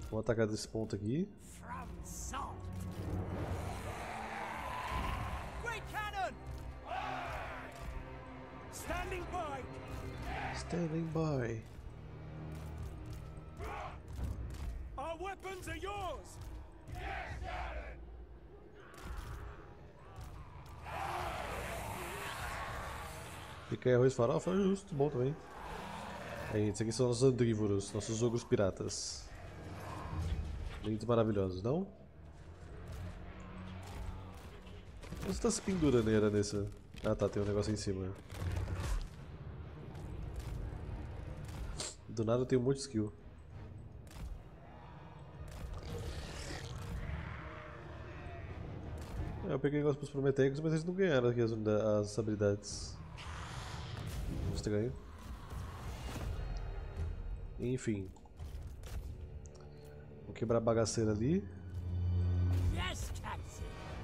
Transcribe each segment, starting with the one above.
Vamos atacar desse ponto aqui. Standing by. Our weapons are yours. Fica aí arroz farofa, justo, bom também. Aí, esses aqui são nossos andrívoros, nossos ogros piratas. Lindos maravilhosos, não? Você tá se pendurando aí, Aranessa? Ah tá, tem um negócio em cima. Do nada eu tenho um monte de skill. Eu peguei negócio pros Prometheus, mas eles não ganharam aqui as habilidades. Estranho. Enfim. Vou quebrar a bagaceira ali. Yes, Captain.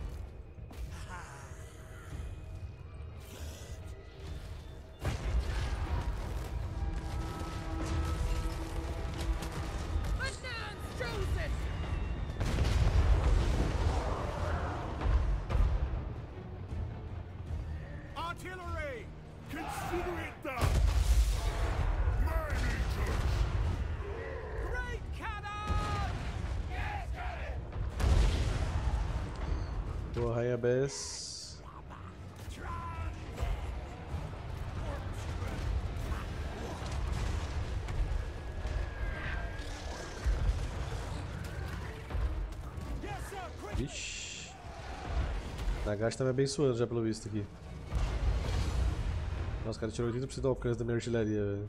Artillery! Consider it done! Great cannon! Yes, cannon! Boa, Rainha Bess. Vixe. Nagashi tá me abençoando já pelo visto aqui. Nossa, cara, tirou 80% do alcance da minha artilharia, velho.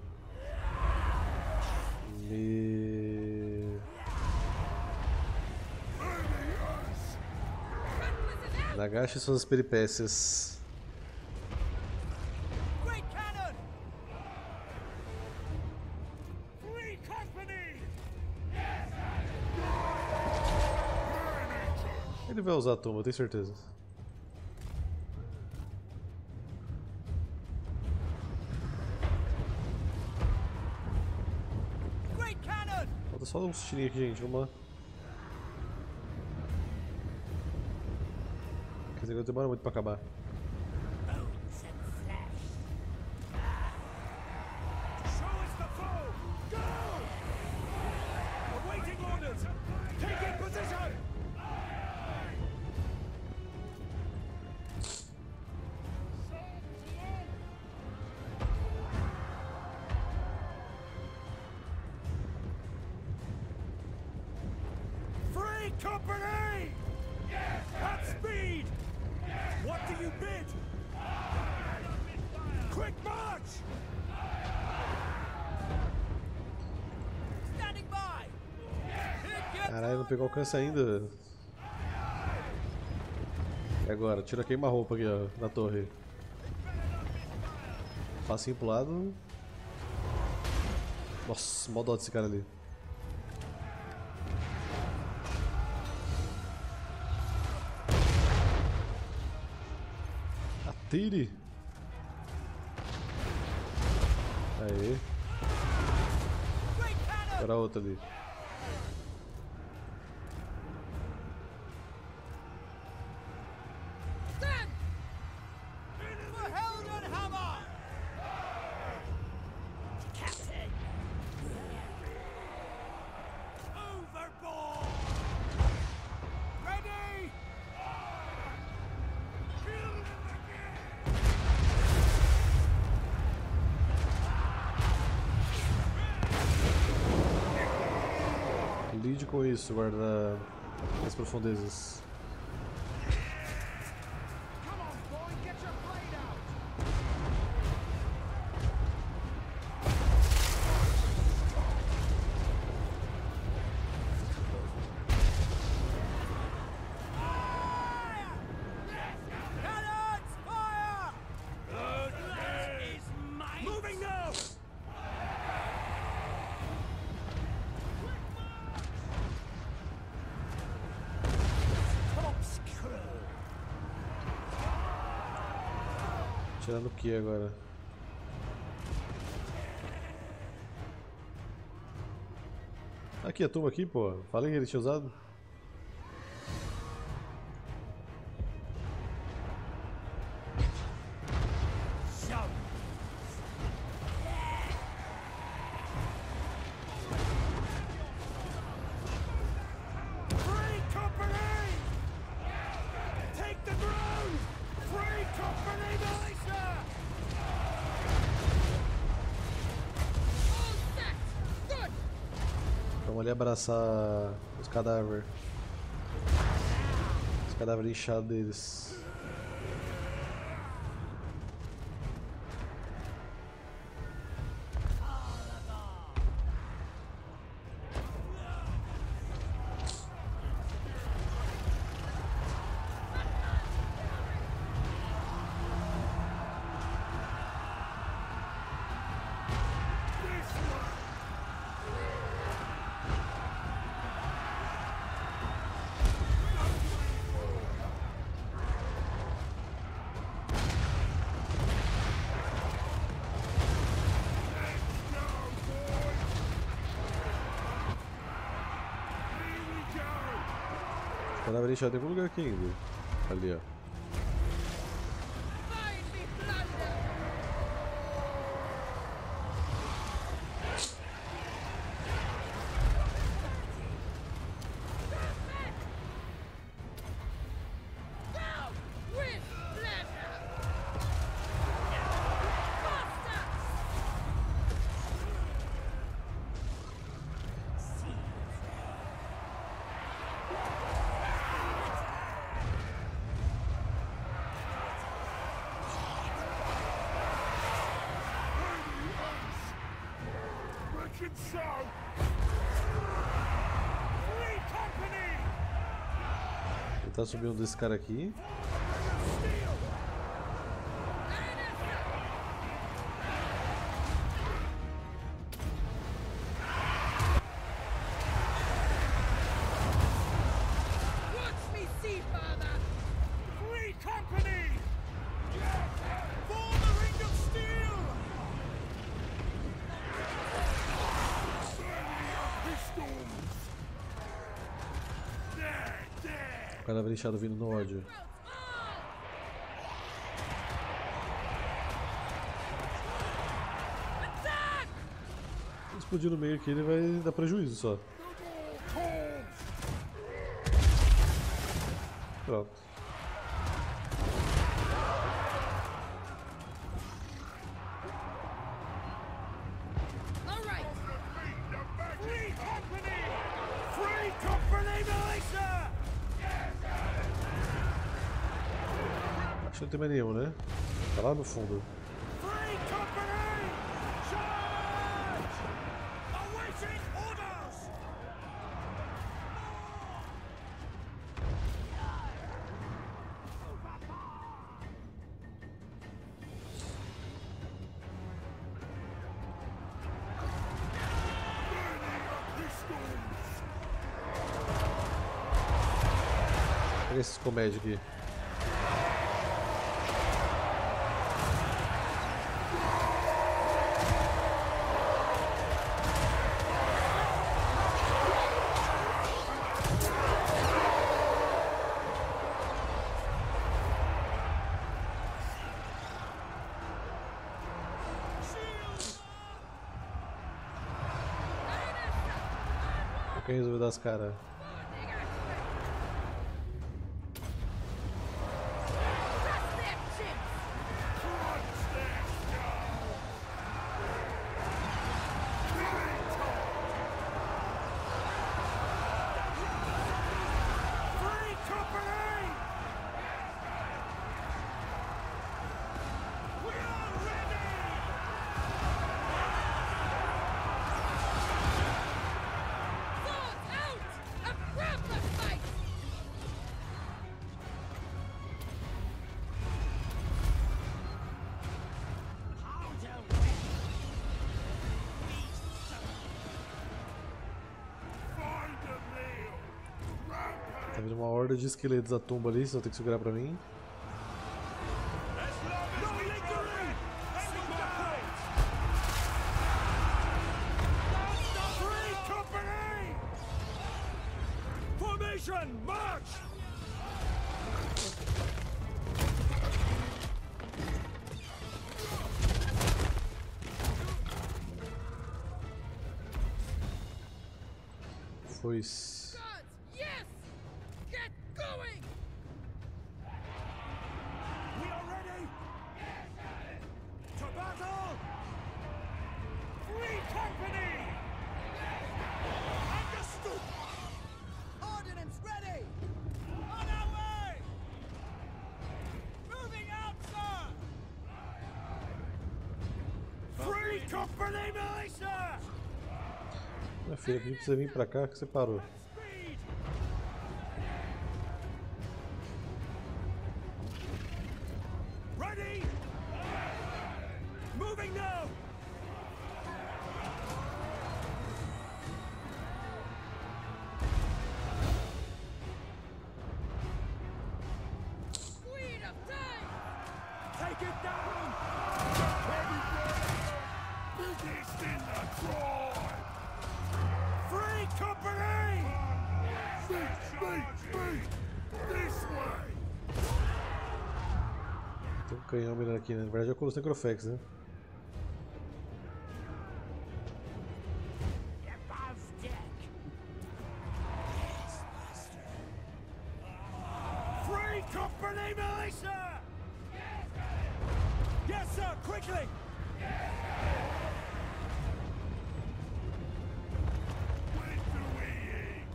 Nagashi e suas peripécias. Great cannon! Free company! Ele vai usar a tumba, eu tenho certeza. Great cannon! Falta só um tirinho aqui, gente, vamos lá. Esse negócio demora muito pra acabar. Bones and flesh. Show us the foe! Go! Awaiting orders! Taking position! Free company! At speed! What do you bid? Quick march! Standing by! Caralho, não pegou alcance ainda. E agora? Tira queima-roupa aqui, ó, na torre. Facinho pro lado. Nossa, mó dó desse cara ali. Atire! Aê. Agora a outra ali. Stand! For Heldenhammer! Captain! Overboard! Ready! Kill him again! Lide com isso, guarda as profundezas. Come on, boy, get your blade out! Fire! Cannons, fire! That is mine! Moving now! Tirando o que agora? Aqui, a tumba aqui, pô. Falei que ele tinha usado. Free company! Take the ground! Free company militia! All set! Good! Vamos ali abraçar os cadáveres. Os cadáveres inchados deles. Cadáver inchado tem algum lugar aqui ainda. Ali, ó. Find me plunder! Now, with pleasure! Faster! Reckon so! Free company! Tentar subir um desse cara aqui. Watch me see, father! Free company! For the ring of steel! Pistols! There, there! O cadáver inchado vindo no ódio. Attack! Se explodir no meio aqui, ele vai dar prejuízo só. Pronto. All right! Free company! Free company militia! Acho que não tem mais nenhum, né? Tá lá no fundo. Free company! Charge! Awaiting orders! Pistols! Pega esses comédios aqui. Quem resolveu dar as caras? Crush their chips! Free company! We are ready! Swords out! A proper fight! Find a meal! Rampage! Tá vindo uma horda de esqueletos da tumba ali, vocês vão ter que segurar pra mim. No lingering! Free company! Formation, march! Foice. Guards, yes! Get going! We are ready! To battle! Free company! Understood! Ordnance ready! On our way! Moving out, sir! Free company militia! Minha filha, por que você vir pra cá que você parou? Speed! Ready! Moving now! Queen of time! Take it down! Biggest in the tribe! Free company! Speed! This way! Tem um canhão mirando aqui, né? Na verdade é o Colossus Necrofex, né? Above deck! Free company militia! Yes, sir! Quickly! When do we eat?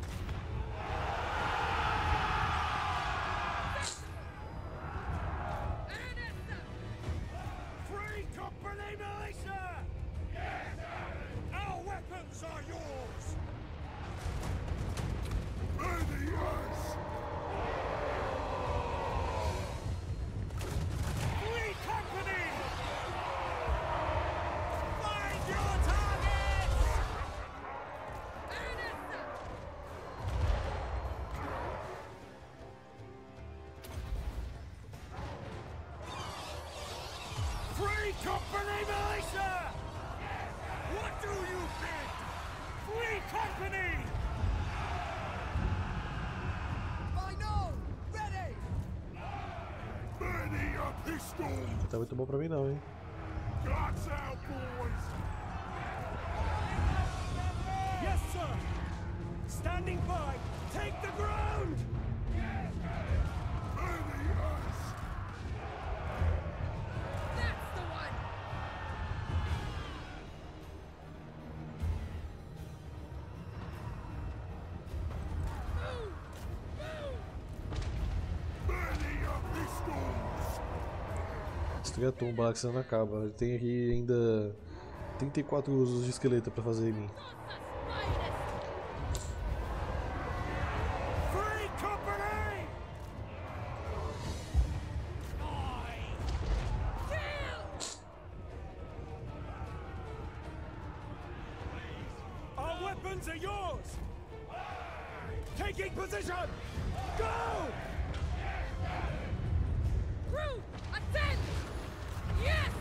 Anessa! Free company militia! Our weapons are yours! Ready, yes! Free company! Find your targets! Anessa! Free company militia! What do you think? Free company! By noon! Ready! Ready a pistol! Não tá muito bom pra mim não, hein? Guns out, boys! Yes, sir! Standing by! Take the ground! Ready, yes! That's the one! Move! Move! Ready a pistols! Destruir a tumba lá que você não acaba. Ele tem aqui ainda 34 usos de esqueleto pra fazer em mim. Nossas finest! Free company! Kill! Our weapons are yours! Taking position! Go! Crew, attend! Yes!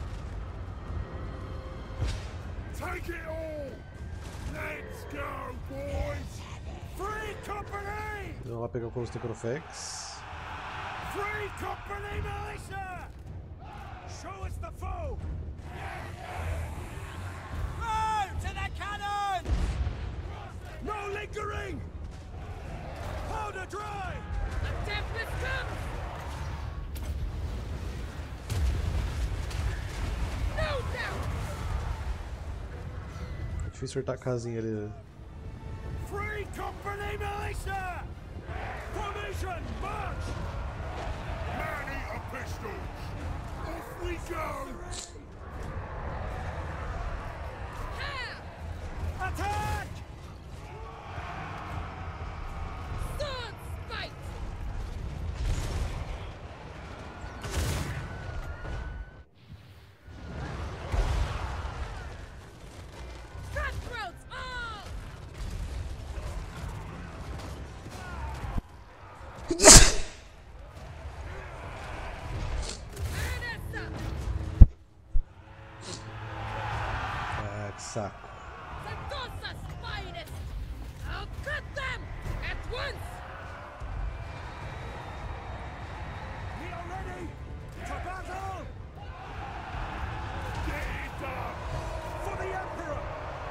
Take it all! Let's go, boys! Free company! Vamos lá pegar o Colossus Necrofex. Free company militia! Show us the foe! Throw to the cannon! No lingering! Powder dry! The Tempest comes! No doubt! É difícil acertar a casinha ali. Né? Free company militia! Formation, march! Manny a pistols! Off we go! Ha! Attack! Sword spite! Cutthroats all! Anessa! Ah, que saco. Sentosa's finest! I'll cut them at once! We are ready to battle! Get it done! For the Emperor!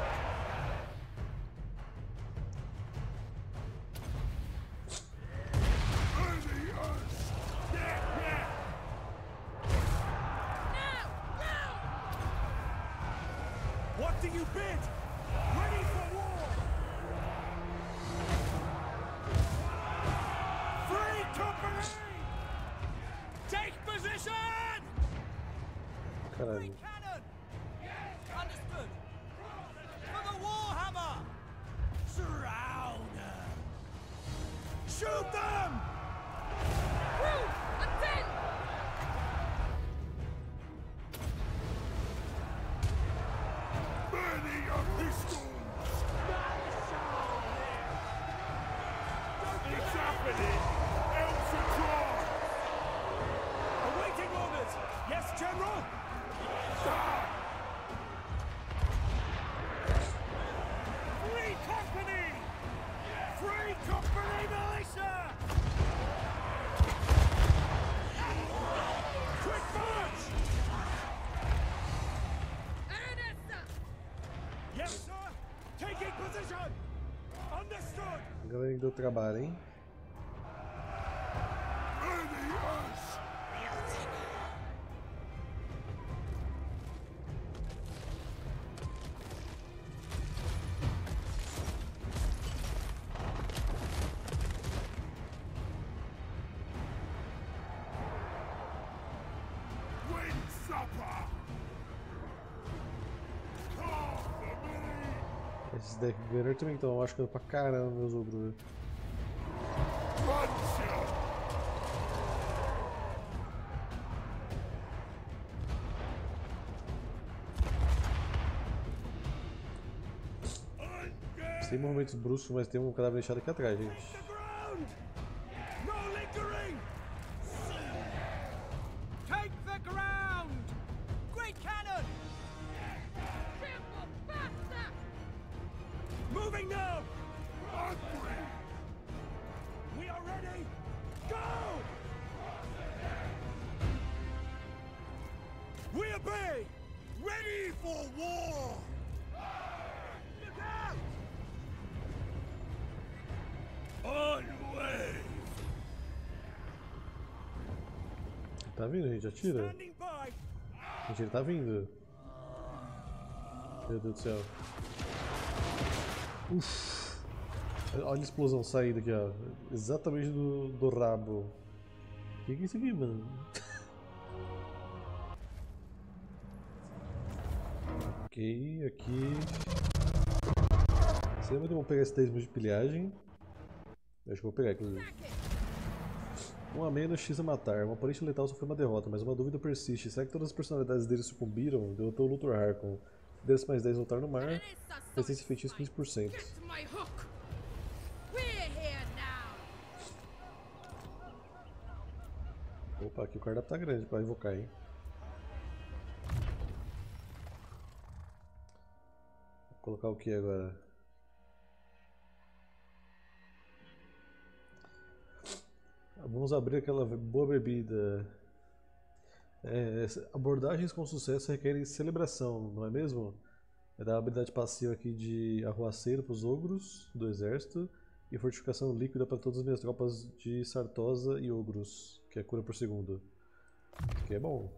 What do you bid? Ready for war! Free company! Take position! Caralho. Cannon! Understood! For the Warhammer! Surround them! Shoot them! Crew, attend! Many of pistols! It's happening! Elsa awaiting orders! Yes, General? Free company! Free company militia! Quick march! Aranessa! Yes, sir! Taking position! Understood! Galera que deu trabalho, hein? Win supper! Call for me! Esses deck Gunner também estão machucando pra caramba meus ogros. Puncher! Sem movimentos bruscos, mas tem um cadáver deixado aqui atrás, gente. The ground! No lingering! Take the ground! Great cannon! Trample faster! Moving now! Hungry! We are ready! Go! We obey! Ready for war! Look out! On way! Tá vindo, gente? Atira. Standing by! Gente, ele tá vindo. Meu Deus do céu. Uff. Olha a explosão saindo aqui, ó. Exatamente do rabo. O que é isso aqui, mano? Ok, aqui. Será que eu vou pegar esse 10 mil de pilhagem? Eu acho que vou pegar, inclusive. Um a menos, X a matar. Um oponente letal sofreu uma derrota, mas uma dúvida persiste. Será que todas as personalidades dele sucumbiram? Derrotou o Luthor Harkon. Desce mais 10 lutar no mar. Aranessa Resistência feitiço 15%. Get my hook! We're here now! Opa, aqui o cardápio tá grande pra invocar, hein? Vou colocar o que agora? Vamos abrir aquela boa bebida. Abordagens com sucesso requerem celebração, não é mesmo? Vai dar a habilidade passiva aqui de arruaceiro para os ogros do exército e fortificação líquida para todas as minhas tropas de Sartosa e ogros, que é cura por segundo. Que é bom.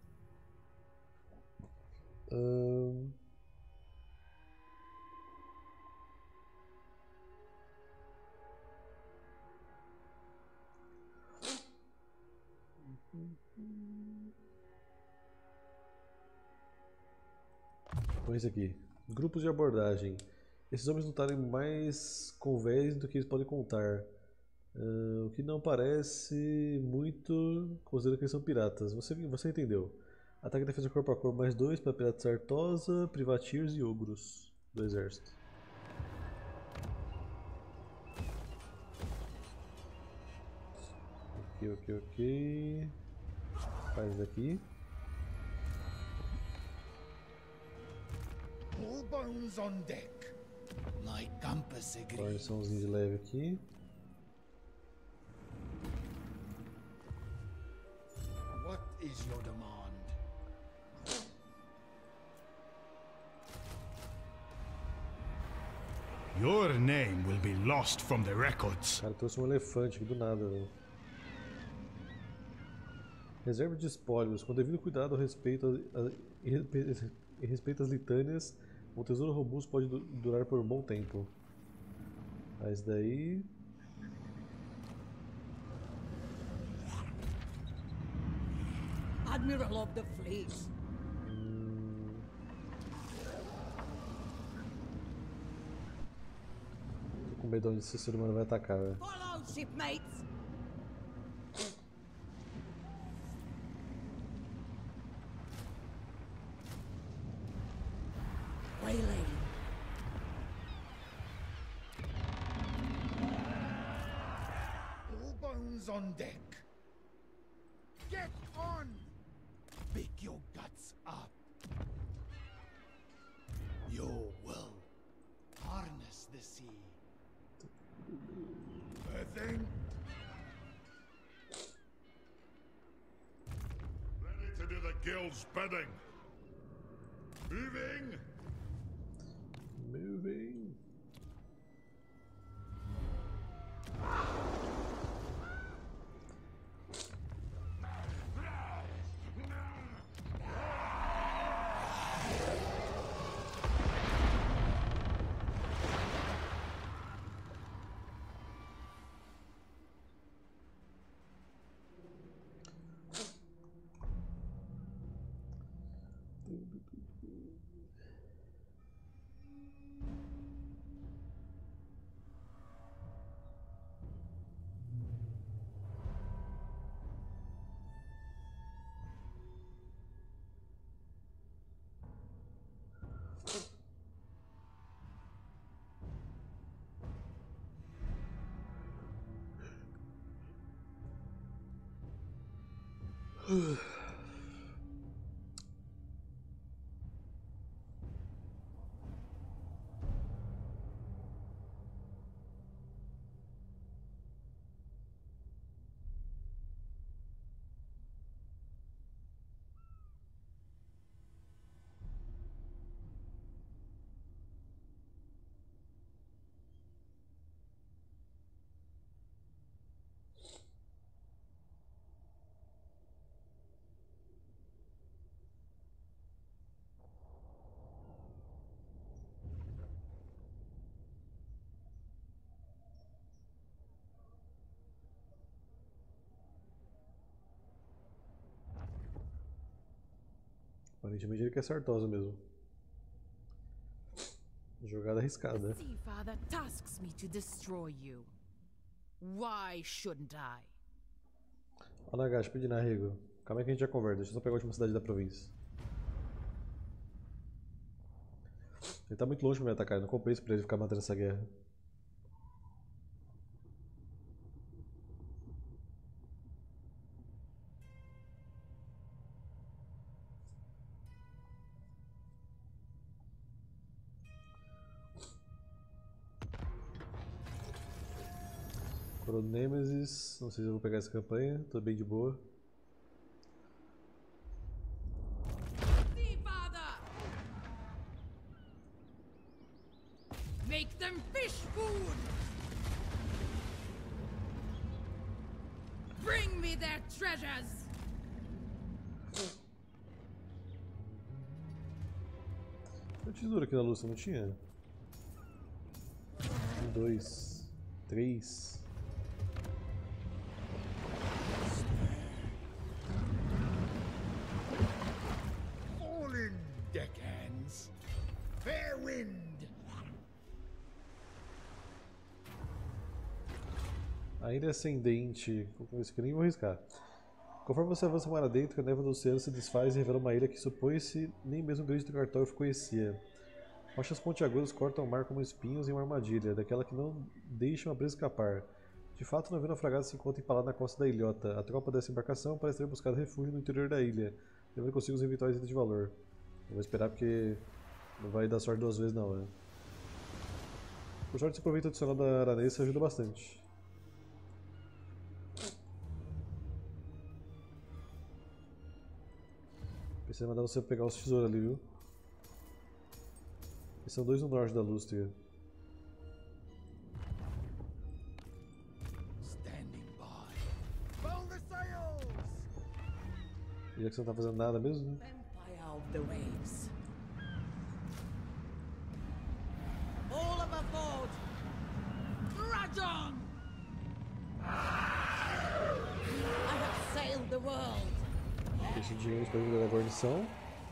Com esse aqui. Grupos de abordagem. Esses homens lutarem mais com véis do que eles podem contar. O que não parece muito, considerando que eles são piratas. Você entendeu. Ataque e defesa corpo a corpo mais 2 para piratas Sartosa, Privateers e ogros do exército. Ok. Faz isso aqui. All bones on deck. My compass agrees. Guarniçãozinho de leve aqui. Your name will be lost from the records. O cara trouxe um elefante aqui do nada, velho. Reserva de espólios. Com devido cuidado e respeito às litânias, um tesouro robusto pode durar por um bom tempo. Mas daí... Admiral of the Fleet. Tô com medo onde esse ser humano vai atacar, velho. Follow, shipmates. Waylay. All bones on deck. Get on! Pick your guts up. You will harness the sea. Earthing. Ready to do the guild's bidding. Moving. Moving. Aparentemente ele quer Sartosa mesmo. Jogada arriscada. Sea Father tasks me to destroy you. Why shouldn't I? Ó, Nagash, pedi na Rego. Calma aí que a gente já conversa. Deixa eu só pegar a última cidade da província. Ele tá muito longe pra me atacar. Não compensa pra ele ficar mantendo essa guerra. Nemesis, não sei se eu vou pegar essa campanha, tô bem de boa. Sea Father! Make them fish food! Bring me their treasures! Tinha tesouro aqui na Lúcia, não tinha? 1, 2, 3. Deckhands. Fair wind. A ilha ascendente. Esse aqui eu nem vou arriscar. Conforme você avança mar adentro, a névoa do oceano se desfaz e revela uma ilha que supõe-se nem mesmo o grande cartógrafo conhecia. Rochas pontiagudas cortam o mar como espinhos em uma armadilha, daquela que não deixa uma presa escapar. De fato, o navio naufragado se encontra empalado na costa da ilhota. A tropa dessa embarcação parece ter buscado refúgio no interior da ilha, levando consigo os eventuais itens de valor. Eu vou esperar porque não vai dar sorte 2 vezes não, né? Por sorte, esse proveito adicional da Aranessa ajuda bastante. Pensei em mandar você pegar os tesouros ali, viu? Esses são 2 no norte da Lústria. que você não tá fazendo nada mesmo, né? Empire of the waves. All of aboard! Rajon! I have sailed the world. Esse dinheiro para melhorar a guarnição.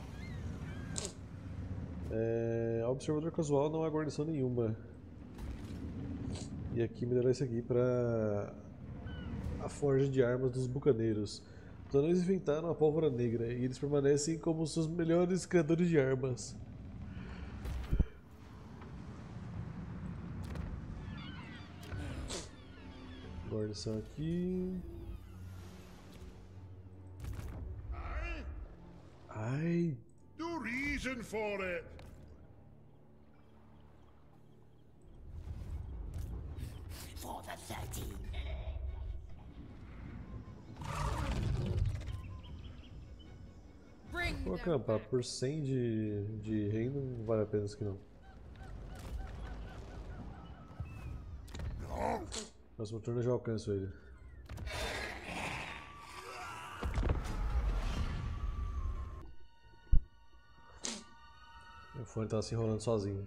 Observador casual não há guarnição nenhuma. E aqui melhorar isso aqui para a forja de armas dos bucaneiros. Os anões inventaram a pólvora negra e eles permanecem como seus melhores criadores de armas. Guarnição aqui. Ai. No reason for it. For the 13. Bring Vou them acampar back. por 100 de reino, não vale a pena isso aqui não. Próximo turno eu já alcanço ele. O fone tava se enrolando sozinho.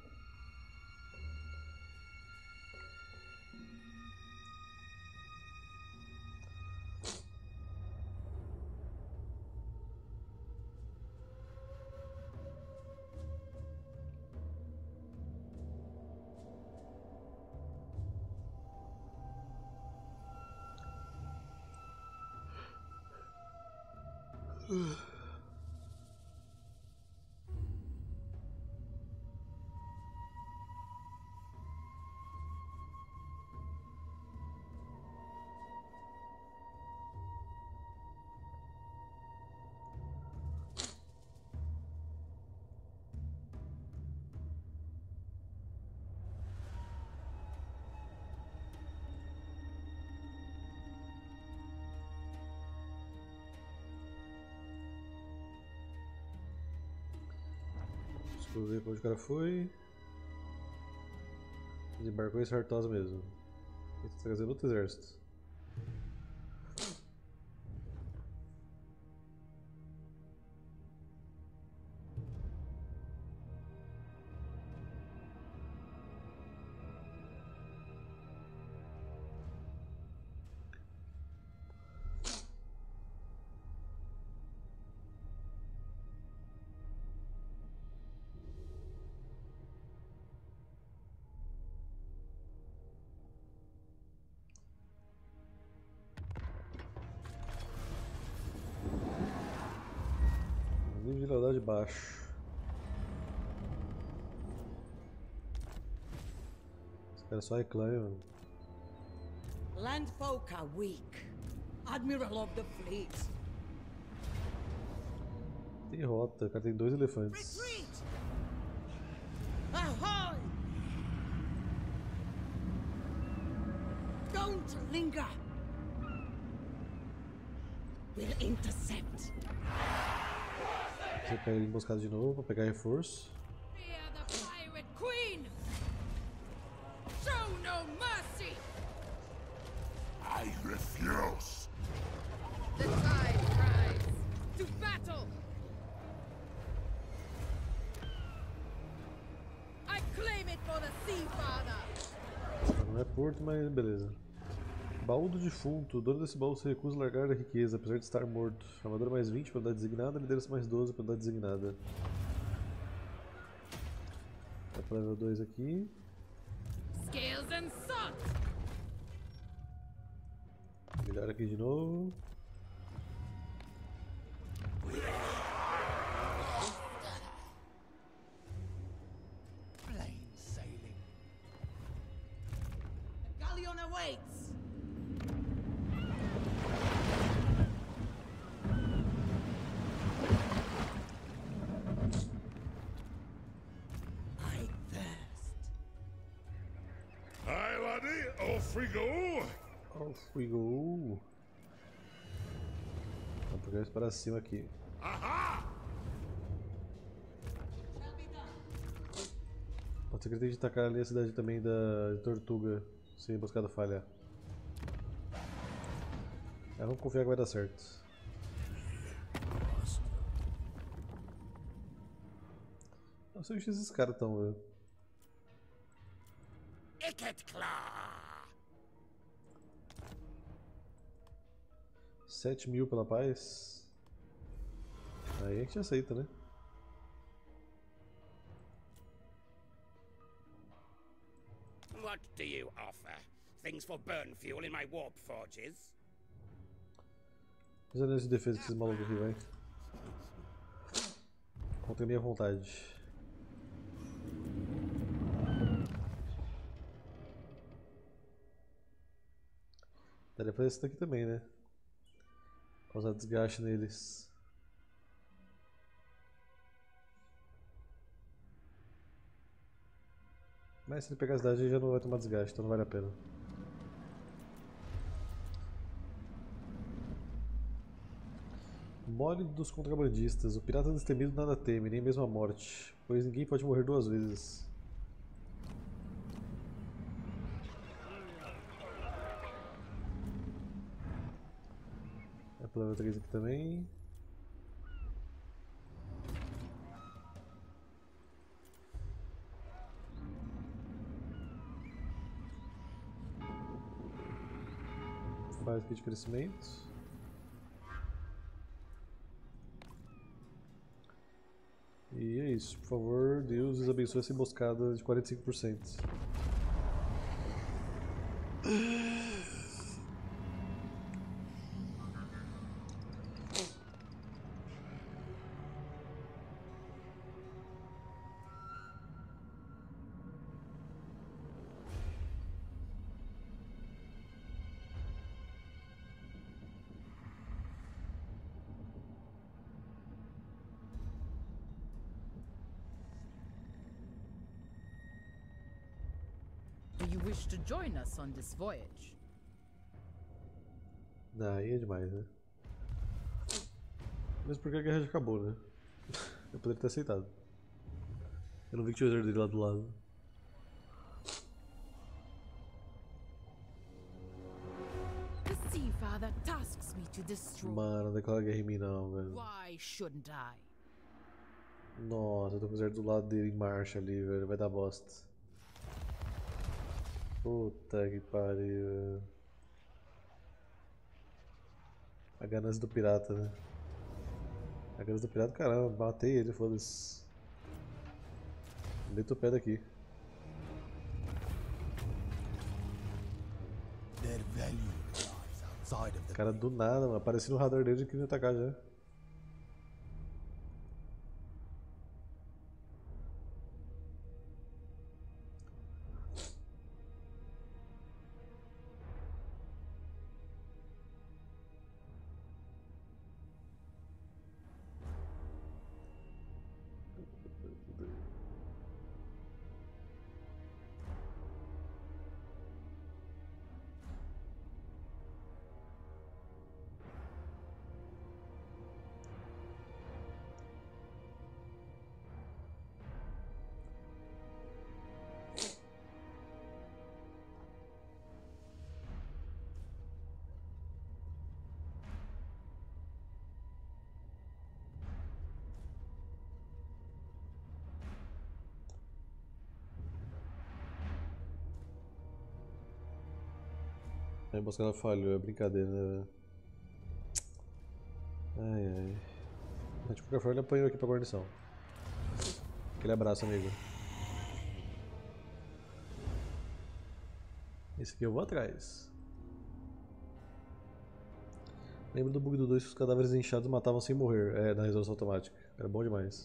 Deixa eu ver pra onde o cara foi. Desembarcou em Sartosa mesmo. Ele tá trazendo outro exército. Nível de lealdade baixo. Esse cara só reclama, mano. Landfolk are weak. Admiral of the fleet. Tem rota, o cara tem 2 elefantes. Retreat! Ahoy! Don't linger! We'll intercept. Você pega ele emboscado de novo pra pegar reforço. Fear the pirate queen! Show no mercy! I refuse. The tide rise! To battle! I claim it for the Sea Father! Não é porto, mas beleza. Baú do defunto. O dono desse baú se recusa a largar a riqueza, apesar de estar morto. Armadura mais 20 para dar designada, liderança mais 12 para dar designada. Vai para level 2 aqui. Scales and salt! Melhora aqui de novo. Plain sailing. The galleon awaits! I thirst. Aye, laddie, off we go. Off we go. Vamos pegar isso para cima aqui. Aha! Shall be done. Pode ser que ele tente atacar ali a cidade também da Tortuga, se a emboscada falhar. Vamos confiar que vai dar certo. Não sei onde esses caras estão, velho. Iketkla! 7.000 pela paz. Aí a gente aceita, né? What do you offer? Things for burn fuel in my warp forges? Os anéis de defesa desses malucos aqui, vai. Contra a minha vontade. Daria pra esse daqui também, né? Causar desgaste neles. Mas se ele pegar a cidade, ele já não vai tomar desgaste, então não vale a pena. Mole dos contrabandistas. O pirata destemido nada teme, nem mesmo a morte, pois ninguém pode morrer duas vezes. É pro level 3 aqui também. Faz aqui de crescimento. E é isso, por favor, Deus abençoe essa emboscada de 45%. Do you wish to join us on this voyage? Aí é demais, né? Mesmo porque a guerra já acabou, né? Eu poderia ter aceitado. Eu não vi que tinha o exército dele lá do lado. The Sea Father tasks me to destroy. Mano, não declara guerra em mim não, velho. Why shouldn't I? Nossa, eu tô com o exército do lado dele em marcha ali, velho. Vai dar bosta. Puta que pariu, velho. A ganância do pirata, né? A ganância do pirata, caramba, matei ele, foda-se. Meto o pé daqui. Their value lies outside of the Cara, do nada, mano. Apareci no radar dele e queria me atacar já. A emboscada falhou, é brincadeira, né, velho? Ai, ai. Mas de qualquer forma, ele apanhou aqui pra guarnição. Aquele abraço, amigo. Esse aqui eu vou atrás. Lembra do bug do 2 que os cadáveres inchados matavam sem morrer? É, na resolução automática. Era bom demais.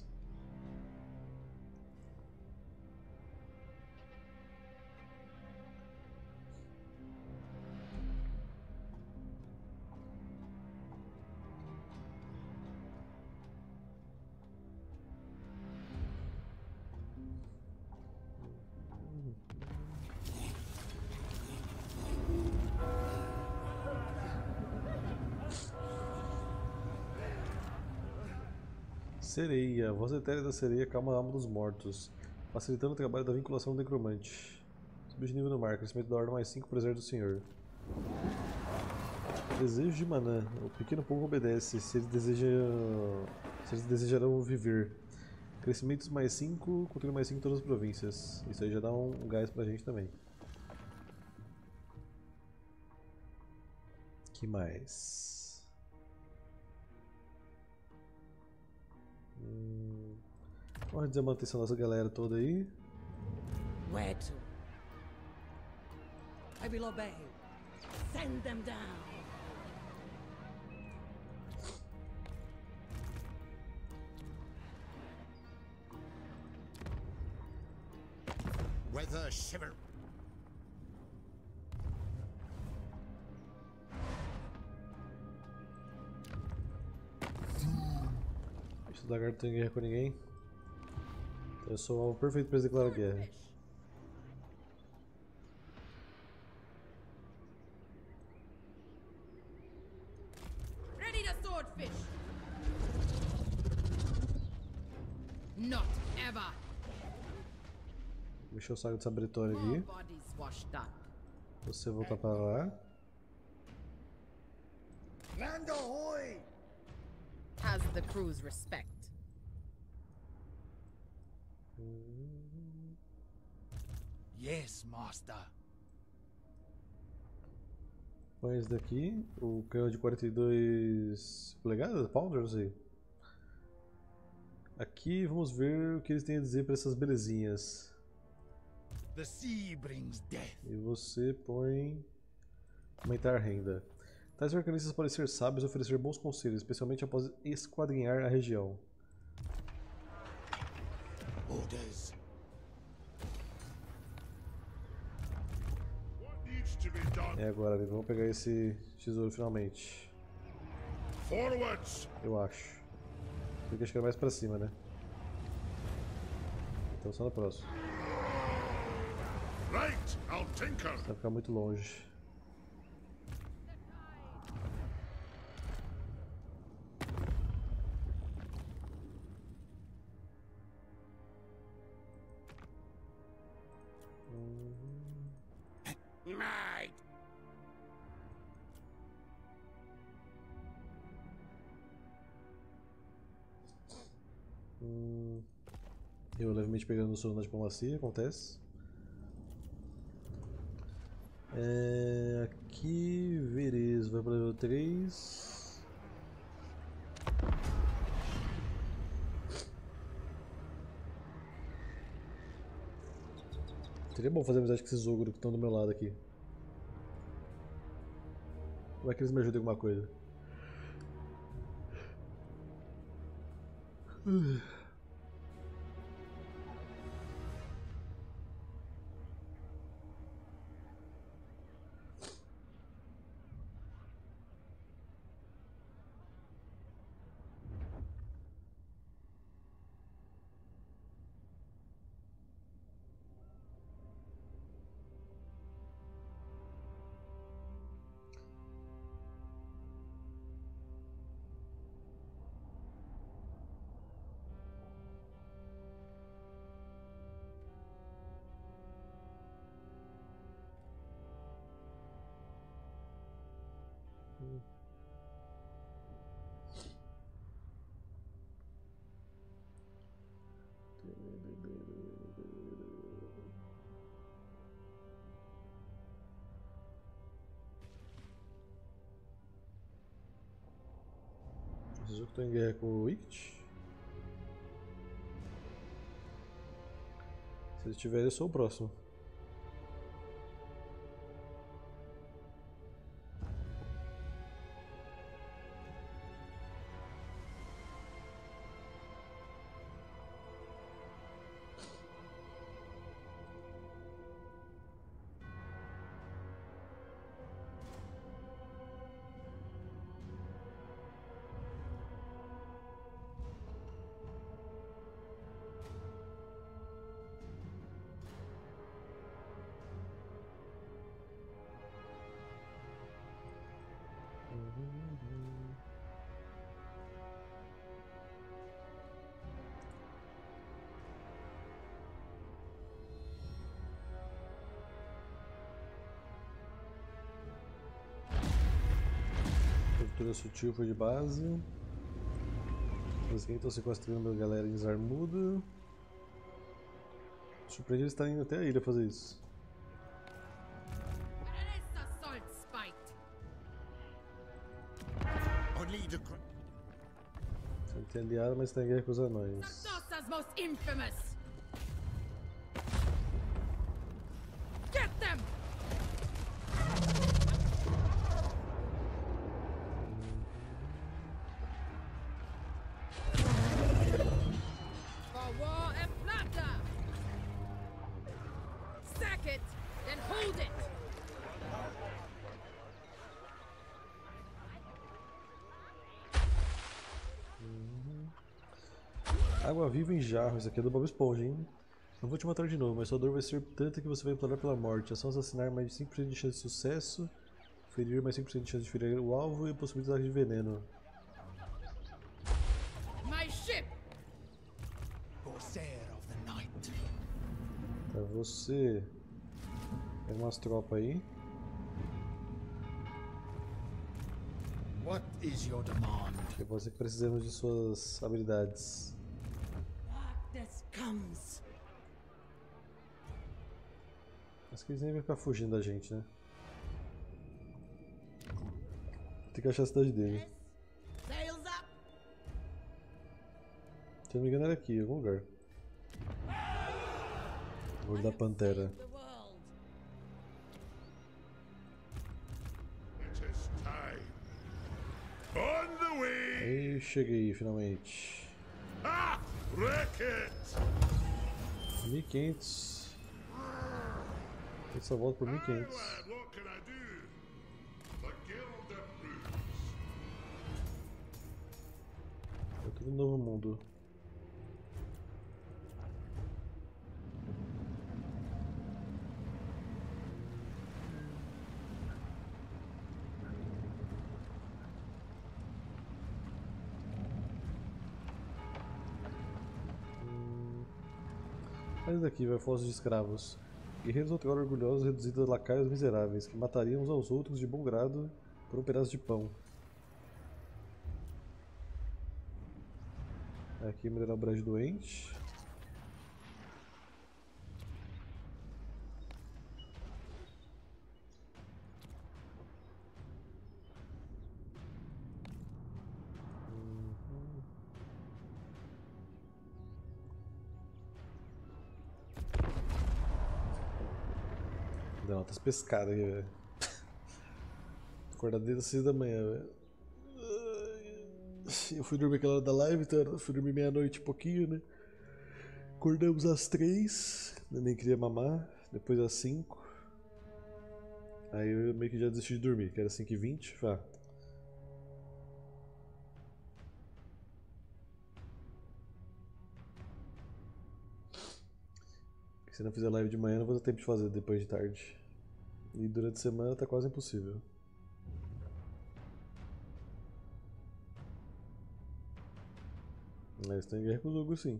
Sereia, voz etérea da sereia calma a alma dos mortos, facilitando o trabalho da vinculação do necromante. Subir de nível no mar, crescimento da ordem mais 5 para o exército do senhor. Desejo de Manã, o pequeno povo obedece, se eles desejarão viver. Crescimentos mais 5, controle mais 5 em todas as províncias. Isso aí já dá um gás pra gente também. Que mais? Vamos reduzir a manutenção dessa galera toda aí. Where to? I will obey. Send them down. Weather shiver. Esse lagarto não tem guerra com ninguém. Eu sou o alvo perfeito para declarar guerra. Ready to swordfish. Not ever. Deixa o saco dessa bretória More aqui. bodies washed up. Você voltar para lá. Land ahoy! Has the crew's respect. Yes, master. Põe esse daqui. O canhão de 42 polegadas? Pounder? Não sei. Aqui vamos ver o que eles têm a dizer para essas belezinhas. The sea brings death. E você põe aumentar renda. Tais organistas podem ser sábios e oferecer bons conselhos, especialmente após esquadrinhar a região. Orders. É agora, amigo. Vamos pegar esse tesouro finalmente. Forwards. Eu acho. Porque acho que era mais pra cima, né? Então só no próximo. Right, I'll tinker. Vai ficar muito longe. My Eu levemente pegando o sono na diplomacia, acontece. Aqui, Verezo vai para level 3. Seria bom fazer amizade com esses ogros que estão do meu lado aqui. Vai que eles me ajudem em alguma coisa. Preciso que estou em guerra com o Wicked. Se ele tiver, eu sou o próximo. Captura sutil foi de base. Mas quem estão sequestrando a galera em Zarmuda. Surpreende eles estarem indo até a ilha fazer isso. Você tem aliado, mas tem guerra com os anões. Most infamous. Get them. For war and plata. Sack it, then hold it. Água viva em jarro, isso aqui é do Bob Esponja, hein? Não vou te matar de novo, mas sua dor vai ser tanta que você vai implorar pela morte. É só assassinar mais de 5% de chance de sucesso, ferir mais 5% de chance de ferir o alvo e possibilidade de veneno. My ship. Corsair of the night. Pra você. Tem umas tropas aí. What is your demand? É você que precisamos de suas habilidades. Darkness comes. Acho que eles nem vão ficar fugindo da gente, né? Tem que achar a cidade dele. Sails up. Se eu não me engano era aqui, em algum lugar. O olho da pantera. The world. It is time. On the way. Aí cheguei finalmente. Ah! Wreck it! 1500. Eu só volto por 1500. What can I do? The guild approves. É tudo um novo mundo. Mas daqui vai Fosso de Escravos. Guerreiros outrora orgulhosos reduzidos a lacaios miseráveis, que matariam uns aos outros de bom grado por um pedaço de pão. Aqui melhorar o brejo doente. Deu altas pescadas aí, velho. Acordar desde as 6 da manhã, velho. Eu fui dormir aquela hora da live, então eu fui dormir meia-noite e pouquinho, né? Acordamos às 3, eu nem queria mamar, depois às 5. Aí eu meio que já desisti de dormir, que era 5h20, vá. Se não fizer live de manhã, não vou ter tempo de fazer depois de tarde. E durante a semana tá quase impossível. Mas tem guerra com o jogo, sim.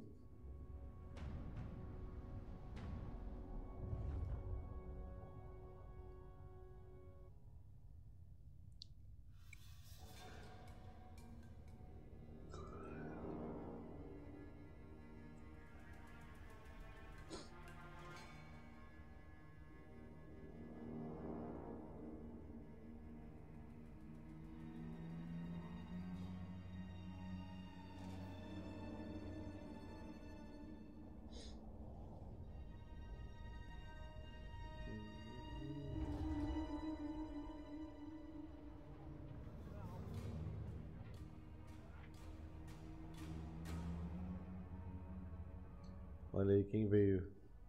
Olha aí quem veio.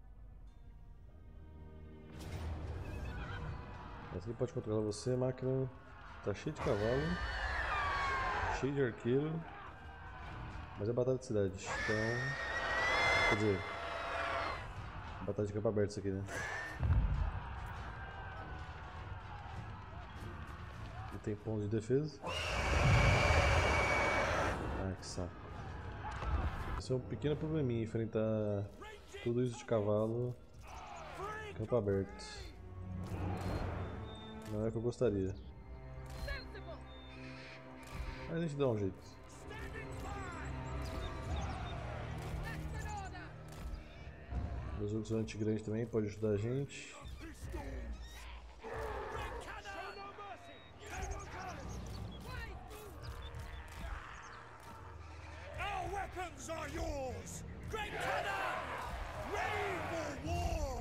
Essa aqui pode controlar você, máquina. Tá cheio de cavalo, cheio de arqueiro, mas é batalha de cidade, então... Quer dizer... Batalha de campo aberto isso aqui, né? E tem pontos de defesa. Ai, que saco. Esse é um pequeno probleminha, enfrentar tudo isso de cavalo, campo aberto. Não é o que eu gostaria. Mas a gente dá um jeito. Os outros anti-grande também pode ajudar a gente. Our weapons are yours! Great cannon! Ready for war!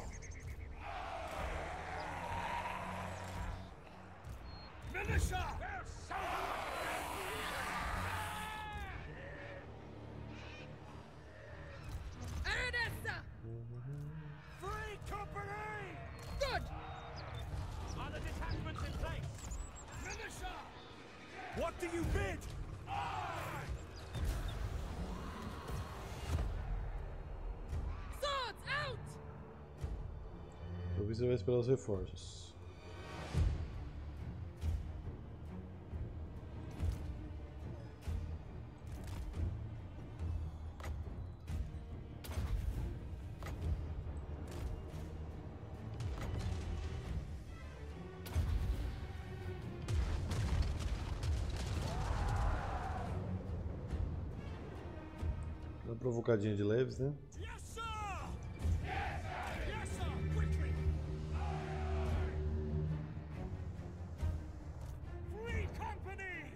Militia! Aranessa! Free company! Good! Are the detachments in place? Militia! What do you bid? Swords out! O vice vai esperar os reforços. Uma provocadinha de leves, né? Yes, sir! Yes, sir! Quickly! Free company!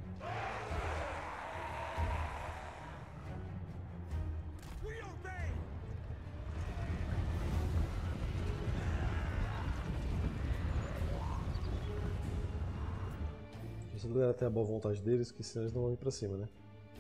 We obey! Essa galera tem a boa vontade deles, que senão eles não vão ir pra cima, né?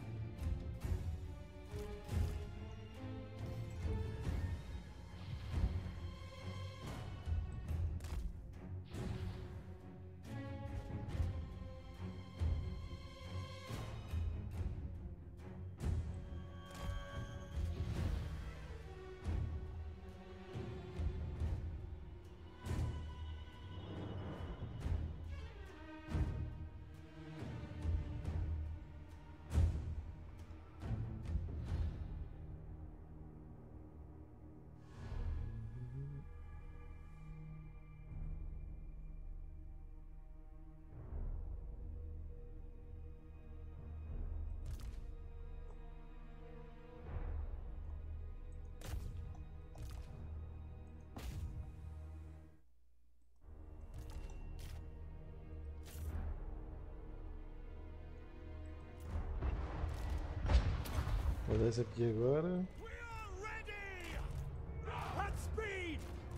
Vou dar esse aqui agora. We are ready! At speed!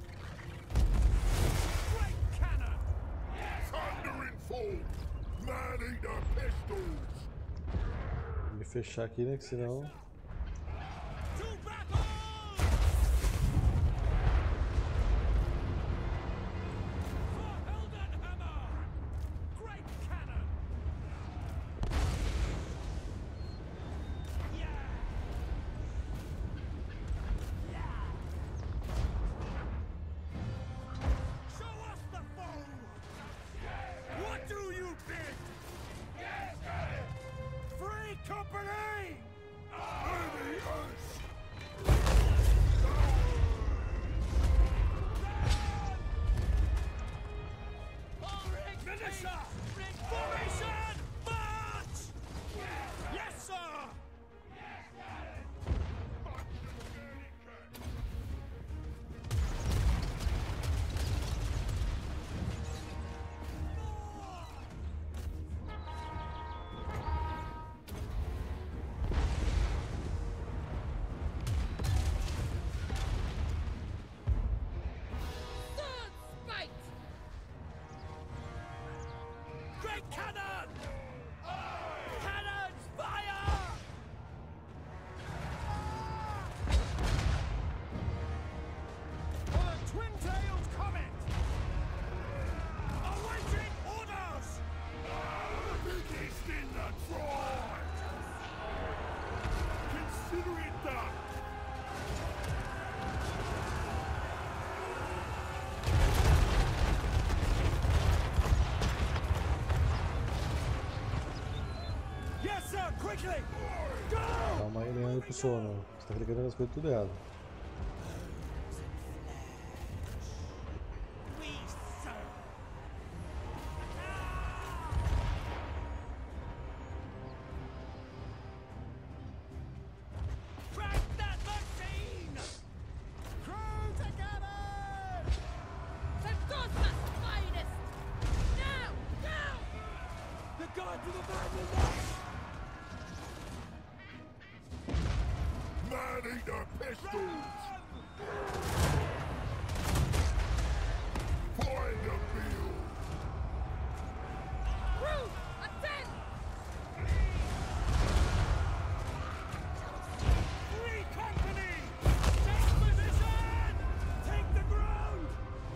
Great cannon! Thundering foe! Man-eater pistols! Vou me fechar aqui, né? Que senão. To battle! For Heldenhammer! Great cannon! Show us the foe! What do you bid? Free company! Militia! Formation! March! Yes, sir! Sword spike! Great cannon! Cannons fire! For the twin-tailed comet! Awaiting orders! Biggest in the tribe! Consider it done! Yes, sir! Quickly! Go! Calma aí, Leandro, pro sono. Você tá clicando nas coisas tudo errado. We serve! Crack that machine! Crack pistols! Find a field! Crew, attend! Three company! Take position! Take the ground!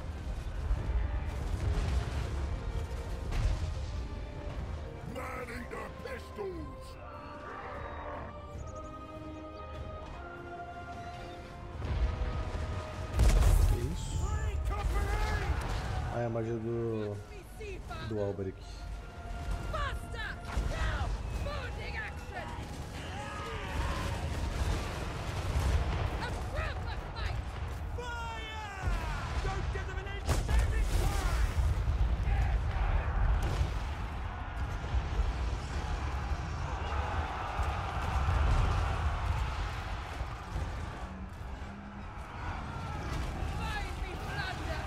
Manning the pistols! Que isso? Three company! Ah, é a magia do We see, Father! Alberic. Faster! Now! Boarding action! A proper fight! Fire! Don't give them an inch! Standing time! Find me plunder!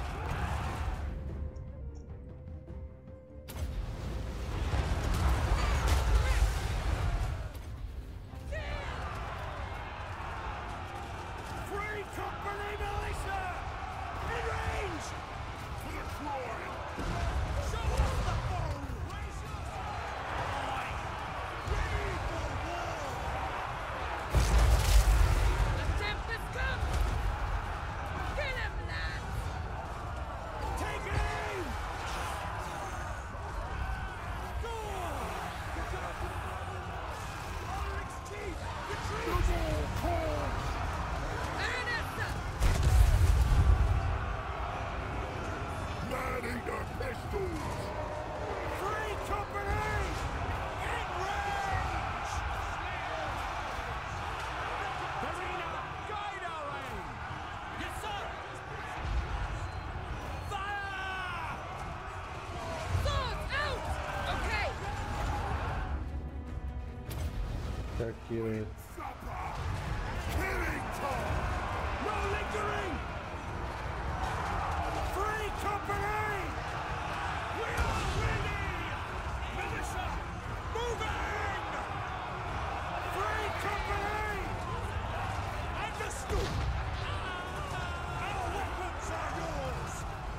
Three company militia! In range! For the Troy! Show us the foe! Raise your eye! Ready for war! The Tempest comes! Kill him, lads! Take aim! Go! Ulrich's chief! Retreat! Aranessa! Manning the pistols! Three company! In range! Marina, guide our aim! Yes, sir! Fire! Swords out! Okay! Tá aqui, velho. Supper! Killing time! No lingering! Three company! We are ready! Militia, moving! Three company! Understood! Our weapons are yours!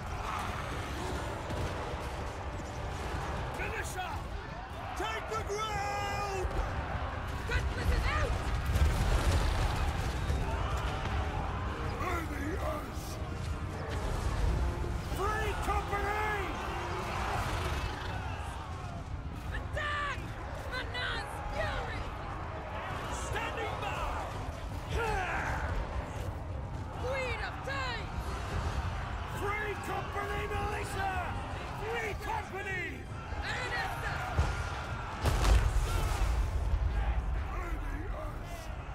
Militia, take the ground! Cutlass is out! Ready as! Three company! Attack! Manan's fury! Standing by! Queen of time! Three company militia! Three company! Aranessa! Ready as!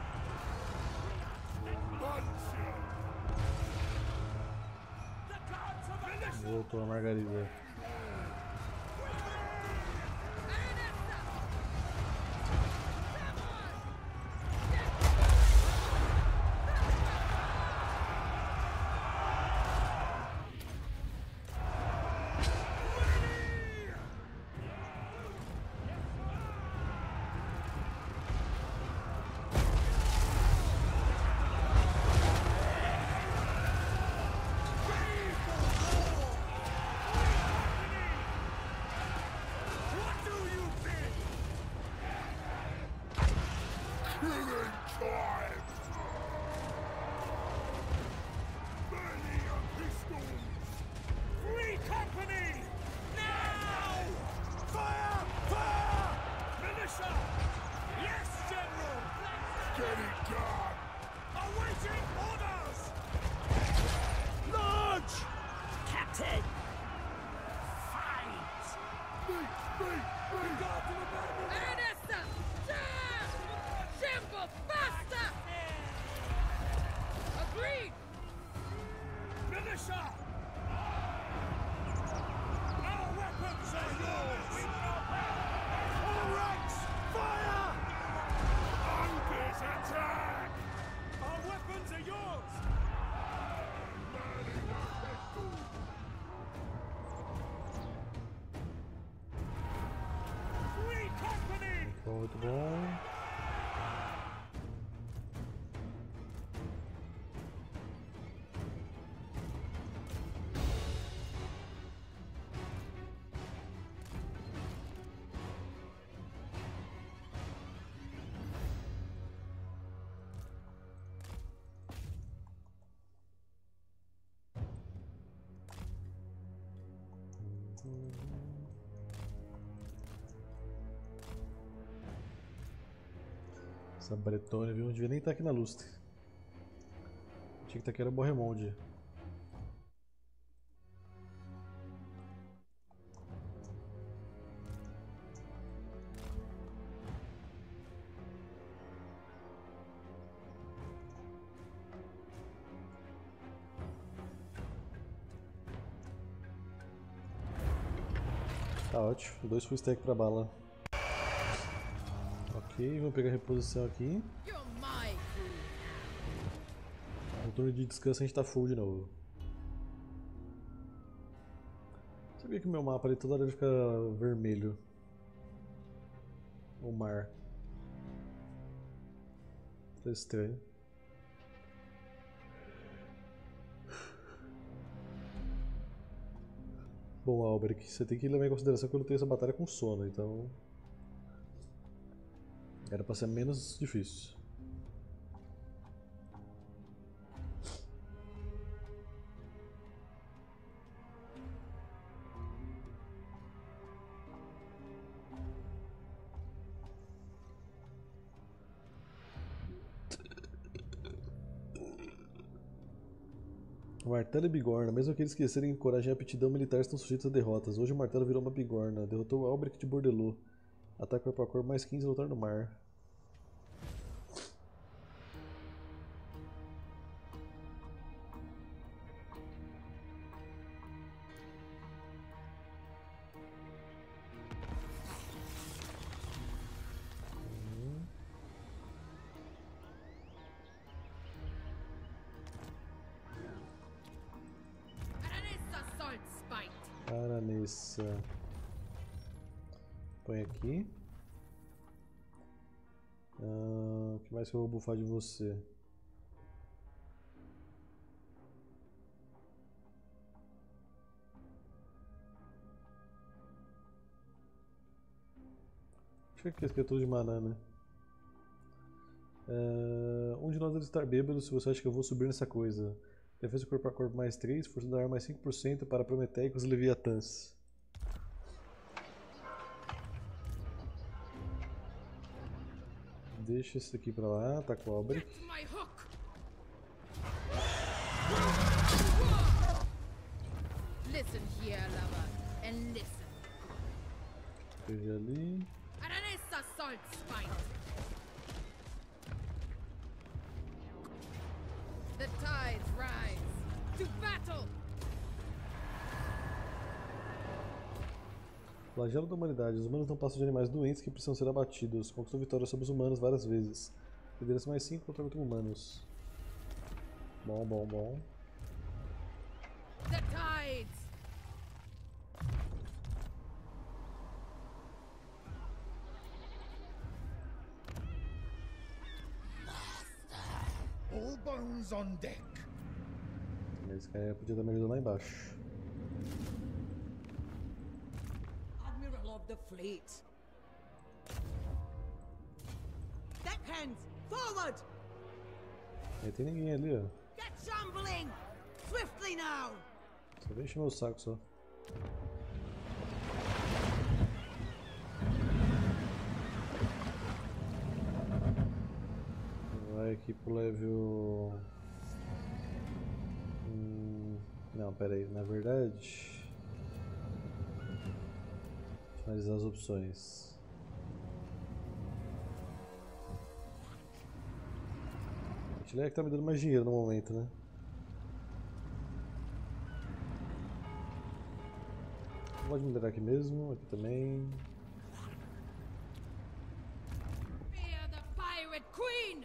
Buncher! The gods of militia! Voltou a Margarida. Aranessa! Come on! What do you bid? Killing time! Manning the pistols! Three company! Now! Fire! Fire! Militia! Yes, General! Get it done! Awaiting orders! Launch! Captain! Fight! Regard to the battle! Aranessa! Charge! Shamble faster! Agreed! Militia! Our weapons are yours! All ranks, fire! Ogres attack! Our weapons are yours! Manning the pistols! Three company! Bom, muito bom. Essa Bretônia, viu? Não devia nem estar aqui na Lustre. Tinha que estar aqui era Borremonde. Tá ótimo, 2 full stack pra bala. Ok, vamos pegar a reposição aqui. You're my crew. No turno de descanso a gente tá full de novo. Sabia que o meu mapa ali toda hora fica vermelho? O mar. Tá estranho. Bom, Albrecht, você tem que levar em consideração que eu lutei essa batalha com sono, então... Era pra ser menos difícil. Martelo e bigorna, mesmo aqueles que esquecerem coragem e aptidão militar estão sujeitos a derrotas. Hoje o martelo virou uma bigorna, derrotou Albrecht de Bordelot. Ataque corpo a corpo mais 15 e lutar no mar. Aranessa Salt Spite. Aranessa. Põe aqui. O que mais que eu vou bufar de você? Acho que aqui é tudo de maná, né? Um de nós deve estar bêbado se você acha que eu vou subir nessa coisa. Defesa corpo a corpo mais 3, força da arma mais 5% para Prometeicos e Leviatãs. Deixa esse aqui pra lá, tá com o Albrecht. Get my hook. Listen here, lover, and listen. Peguei ali. Aranessa Salt Spite. The tides rise. To battle. Flagelo da humanidade. Os humanos não passam de animais doentes que precisam ser abatidos. Conquistou vitória sobre os humanos várias vezes. Liderança mais 5 contra humanos. Bom, bom, bom. The tides. All bones on deck. Esse cara podia dar me ajuda lá embaixo. Admiral of the fleet. Deckhands, forward! Aí tem ninguém ali, ó. Get shambling! Swiftly now! Só vem encher meu saco só. Vai aqui pro level... Não, pera aí, na verdade... Finalizar as opções. A artilharia que tá me dando mais dinheiro no momento, né? Pode minerar aqui mesmo, aqui também. Fear the pirate queen.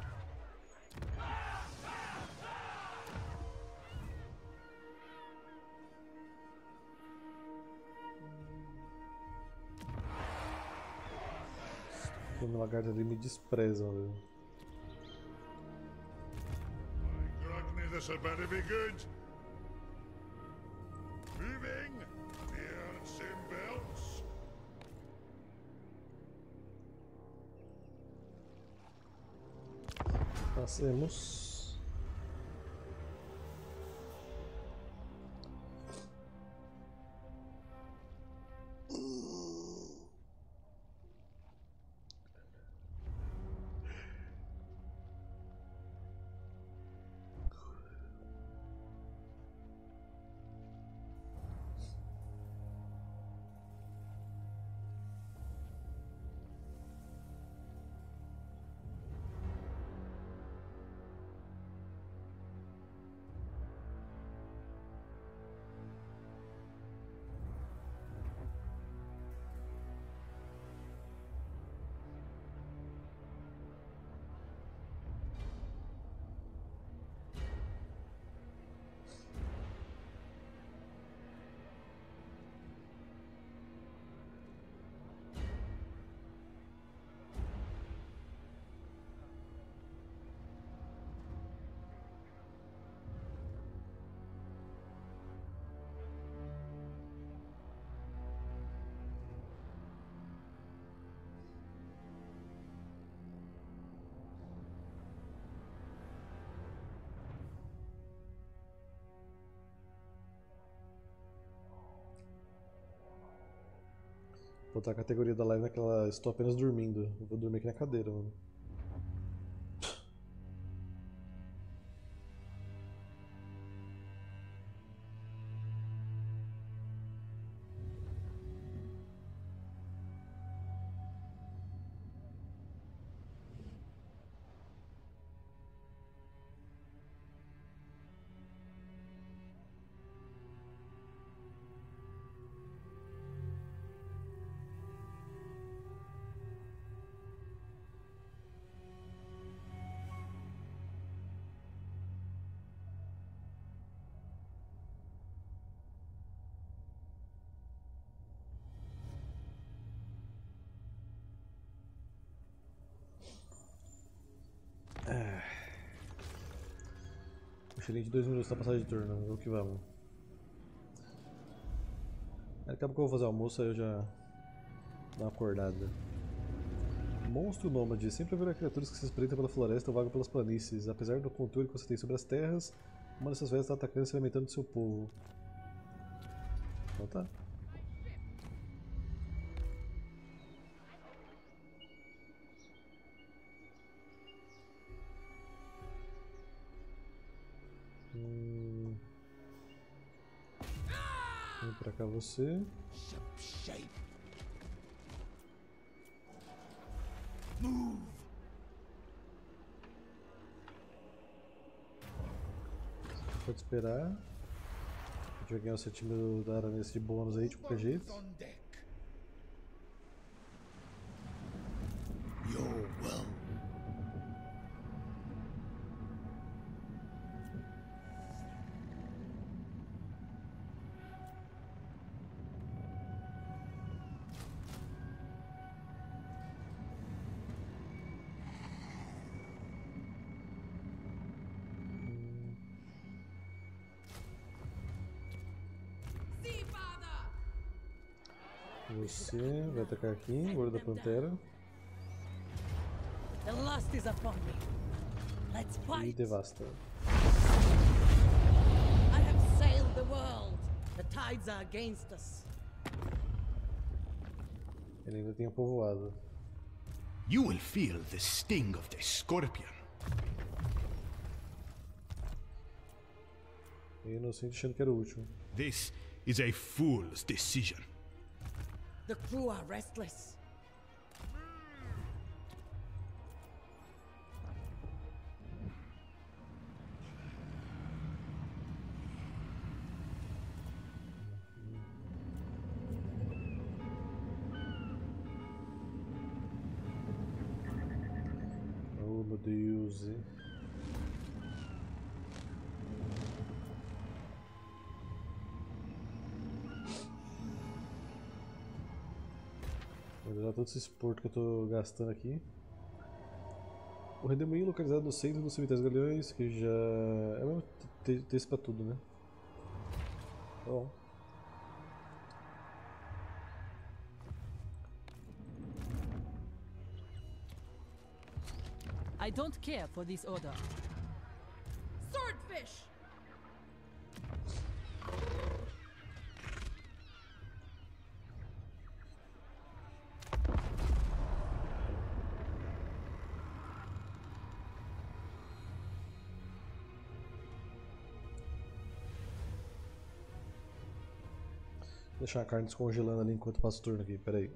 O meu lagarto ali me despreza, velho. Grogny, this had better be good. Moving. Near same belts. Passemos. botar a categoria da live naquela estou apenas dormindo. Eu vou dormir aqui na cadeira, mano. Cochilinho de 2 minutos na passagem de turno, vamos que vamos. Daqui a pouco eu vou fazer almoço, aí eu já dou uma acordada. Monstro nômade. Sempre haverá criaturas que se espreitam pela floresta ou vagam pelas planícies. Apesar do controle que você tem sobre as terras, uma dessas velhas está atacando e se alimentando do seu povo. Então tá. Vem pra cá você. Pode esperar. A gente vai ganhar o 7 mil da Aranês de bônus aí de qualquer jeito. Bones on deck. Your will. See, father! Você vai atacar aqui, Gordo da Pantera. The lust is upon me. Let's E fight. devasta. I have sailed the world. The tides are against us. Ele ainda tem a povoada. You will feel the sting of the scorpion. E inocente achando que era o último. This is a fool's decision. The crew are restless. Oh meu Deus. Vou usar todo esse esporto que eu tô gastando aqui. O redemoinho localizado no centro do cemitério dos Galeões, que já é o mesmo texto pra tudo, né? Tá bom. I don't care for this order. Swordfish! Vou deixar a carne descongelando ali enquanto eu passo o turno aqui, peraí.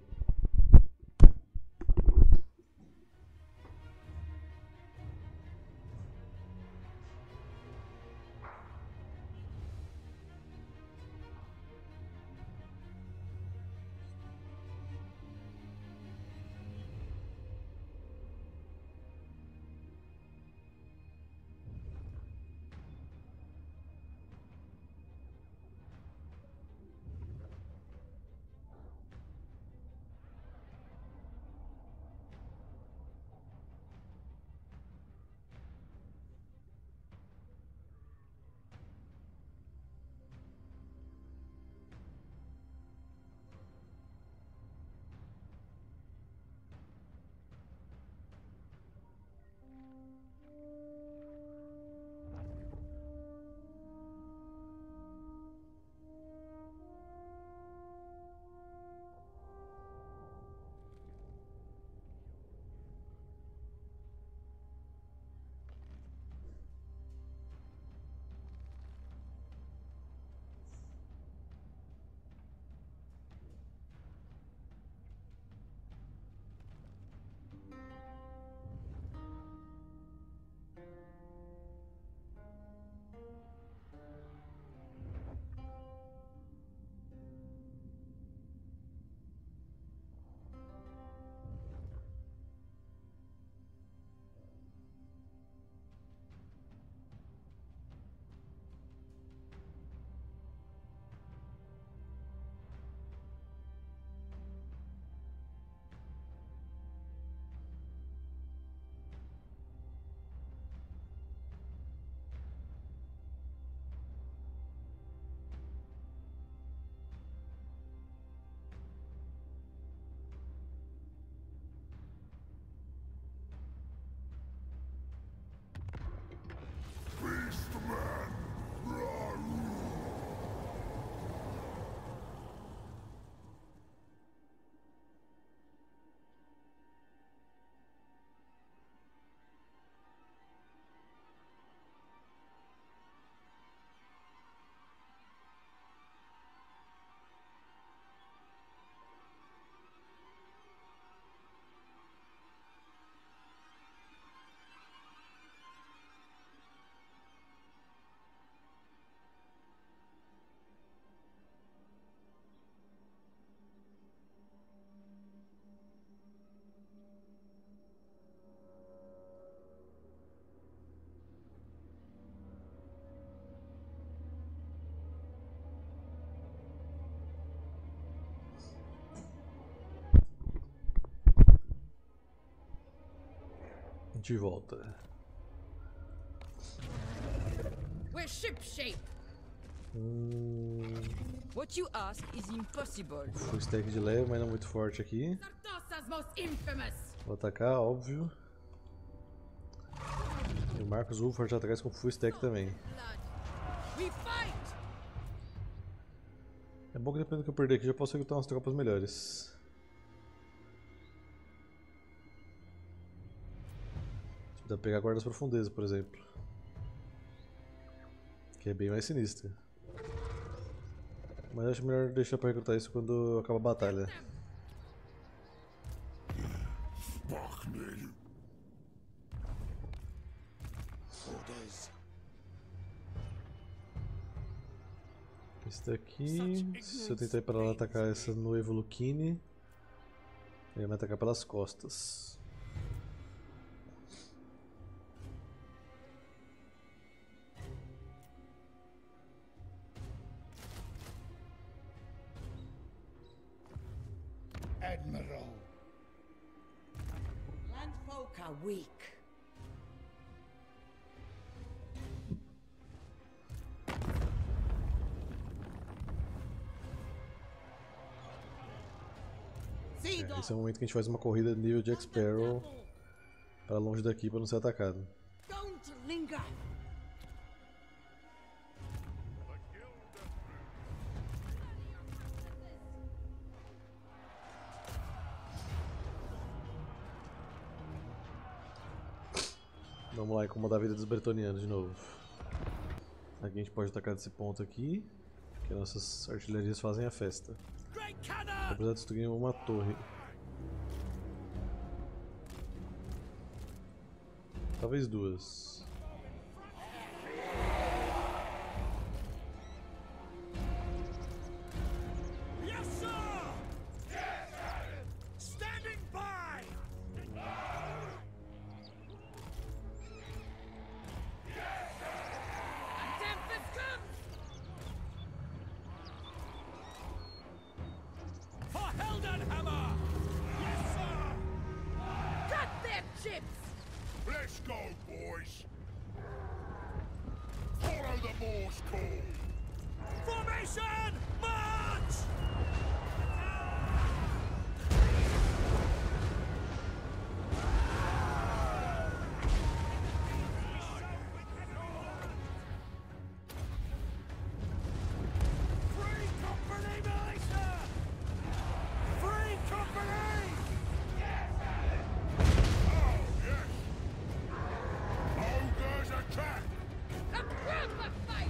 de volta. We're shipshape. What you ask is impossible. Full stack de leve, mas não muito forte aqui. Sardasa's most infamous. Vou atacar, óbvio. E o Marcos Wolford atrás com full stack também. Blood. We fight. É bom que dependendo do que eu perder aqui, já posso recrutar umas tropas melhores. Dá pra pegar a Guarda das Profundezas, por exemplo. Que é bem mais sinistra. Mas acho melhor deixar pra recrutar isso quando acaba a batalha. Esse daqui, se eu tentar ir pra lá atacar essa Nuevo Lucchini, ele vai atacar pelas costas. Admiral. Landfolk are weak. Esse é o momento que a gente faz uma corrida nível Jack Sparrow para longe daqui para não ser atacado. Don't linger. Vamos lá incomodar a vida dos bretonianos de novo. Aqui a gente pode atacar desse ponto aqui, que nossas artilharias fazem a festa. Vou precisar destruir uma torre. Talvez duas. Yes, sir! Standing by! A tempest comes. For Heldenhammer! Yes, sir! Cut their chips. Let's go, boys. Follow the Morse call. Formation! March! Free company, militia! Free company! Oh, yes. Ogres attack. A proper fight.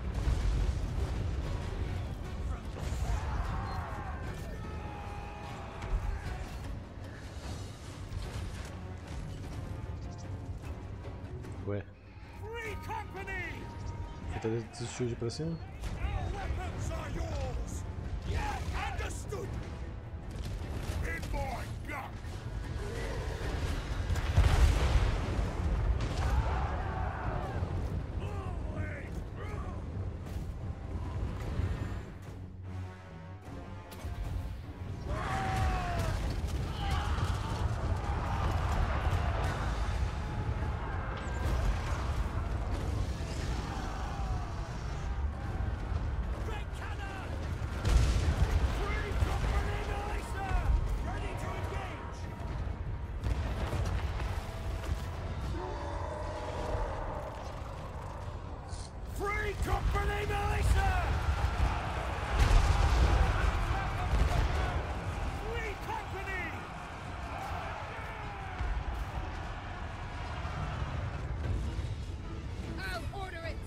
Ué, Free company! ele desistiu de ir pra cima? Our weapons are yours! Yeah, understood! In my gut. Great cannon! Free company, militia! Ready to engage! Free company, militia! Free company! I'll order it.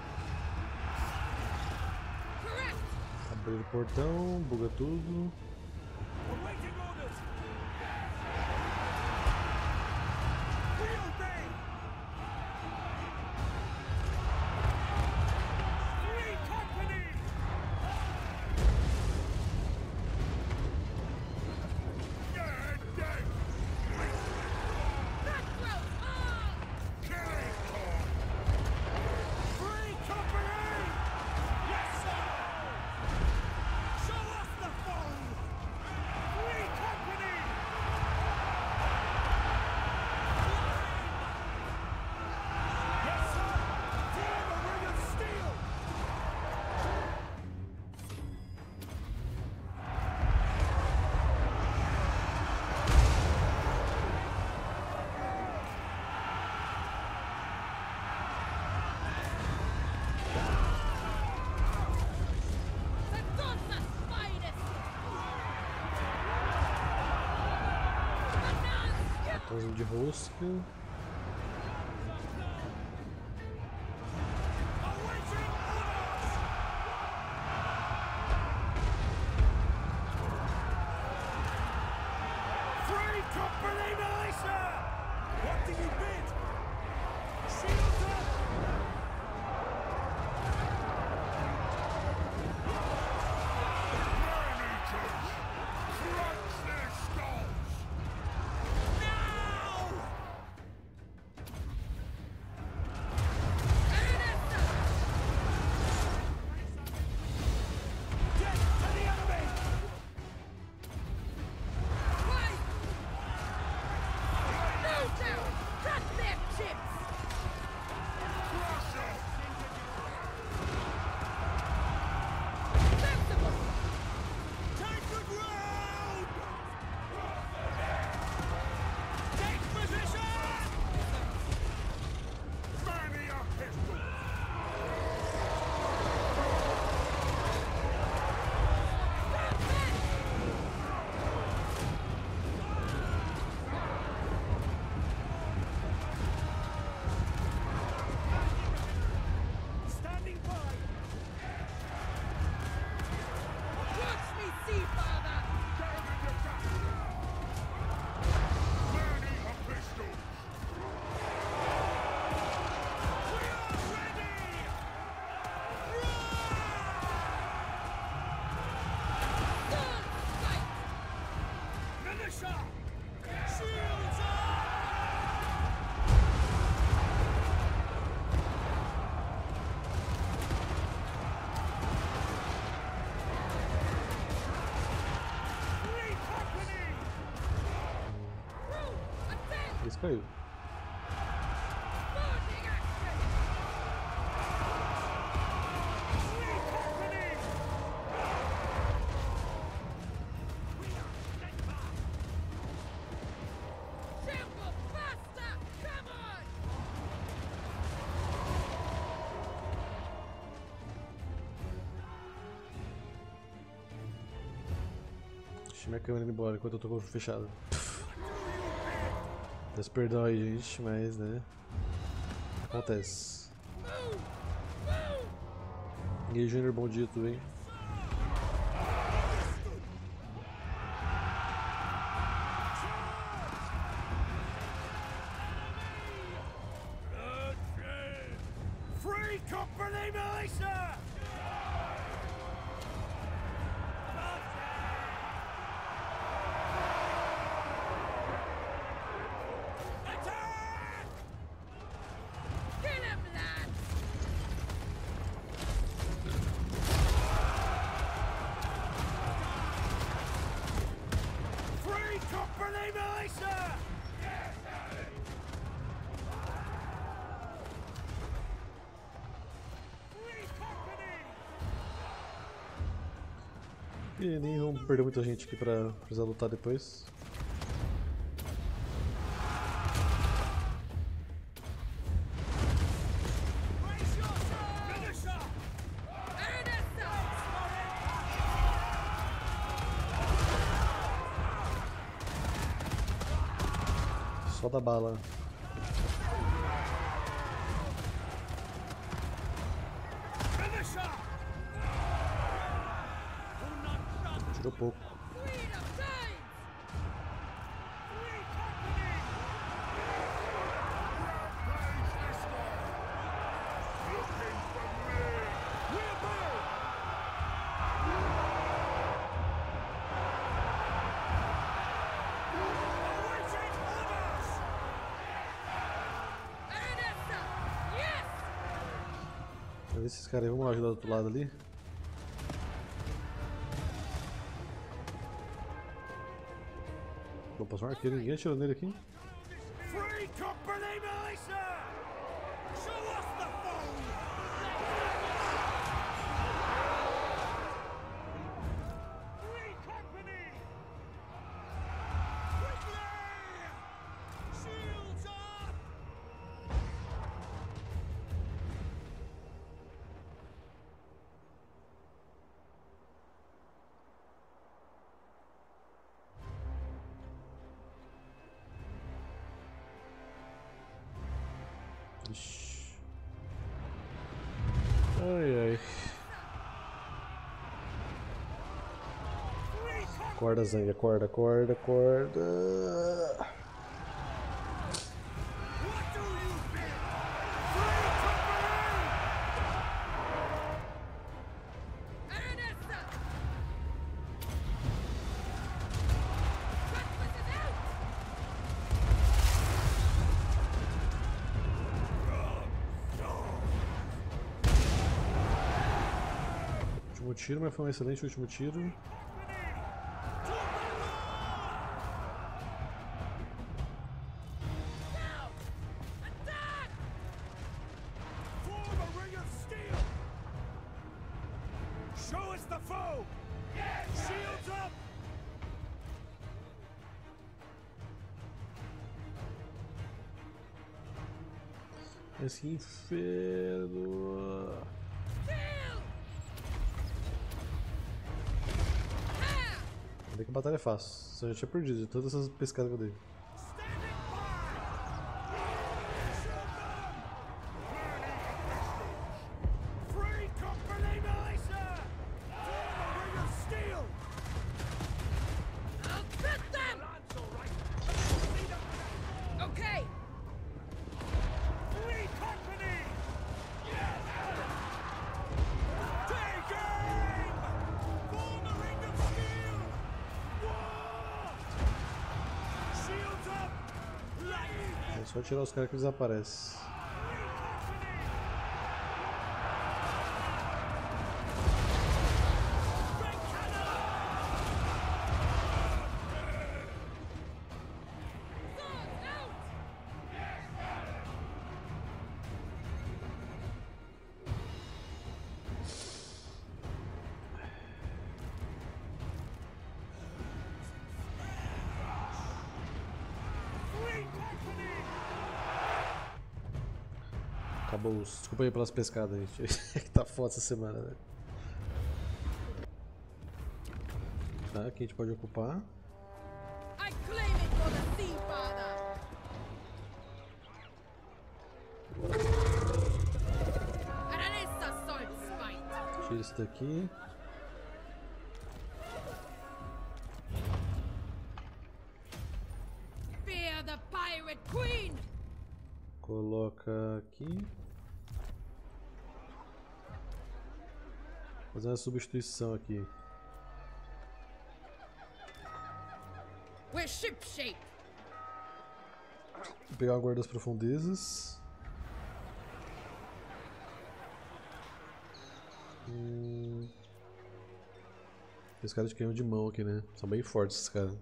Correct. Abrir o portão, buga tudo. Awaiting orders! We obey! Free company! Dead, dead. Cutthroat all. Killing time. Free company! Yes, sir! Show us the foe! Pãozinho de rosca. Awaiting orders! Free company militia! What do you bid? Shields up! Man-eaters! Crunch their skulls! Now! Death to the enemy! Right! No down! Cut their chips! Crush 'em! Sensible! Take the ground! Take position! Many a pistol! Standing by! Watch me see, father! Down in your back! Many a pistol! We are ready! Sword fight! Militia! Shields up! Free company! Crew, attend! Esse caiu. Boarding action! Free company! Tempo faster! Come on! Deixa minha câmera ir embora enquanto eu tô com o olho fechado. Peço perdão aí, gente, mas né. Acontece. E aí, Júnior, bom dia, tudo bem? Free company militia! Attack! Kill him, lads! Free company militia! Free company! E nem vamos perder muita gente aqui pra precisar lutar depois. Brace yourself! Militia! Ernesta! Só da bala. Militia! Tirou pouco. Queen of Tides! Free company! Rampage this way! Looking for me! We're back! Awaiting orders! Ernesta! Yes! Vamos ver esses caras aí, vamos lá ajudar do outro lado ali. Não posso marcar, ninguém atirou nele aqui. Free company militia! Show us the foe! Free company! Quickly! Shields up! Acorda, Zang, acorda, acorda, acorda. What do you think? Free company! Aranessa! Breakfast is out! Último tiro, mas foi um excelente último tiro. Form a ring of steel! Show us the foe! Shields up! Esse inferno. Ainda que a batalha é fácil. Só já tinha perdido de todas essas pescadas que eu dei. Standing by! Free company militia! Form a ring of steel! I'll get them! Okay, Free company! Take aim! Form a ring of steel! War! Shields up! Light! É só tirar os caras que desaparecem. swords out! Free company! Acabou os. Desculpa aí pelas pescadas, gente. É que tá foda essa semana, né? Tá, aqui a gente pode ocupar. I claim it for the Sea Father! Aranessa Salt Spite! Tira isso daqui. Fear the Pirate Queen! Coloca aqui. Fazer uma substituição aqui. We're shipshape! Vou pegar o guarda das profundezas. Esse cara de canhão de mão aqui, né? São bem fortes esses caras.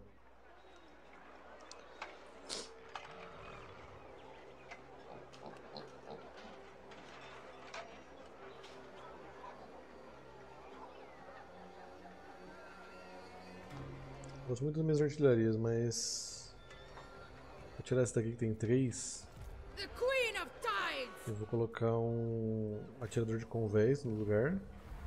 Gosto muito das minhas artilharias, mas vou tirar essa daqui que tem 3. The Queen of Tides! Eu vou colocar um atirador de convés no lugar.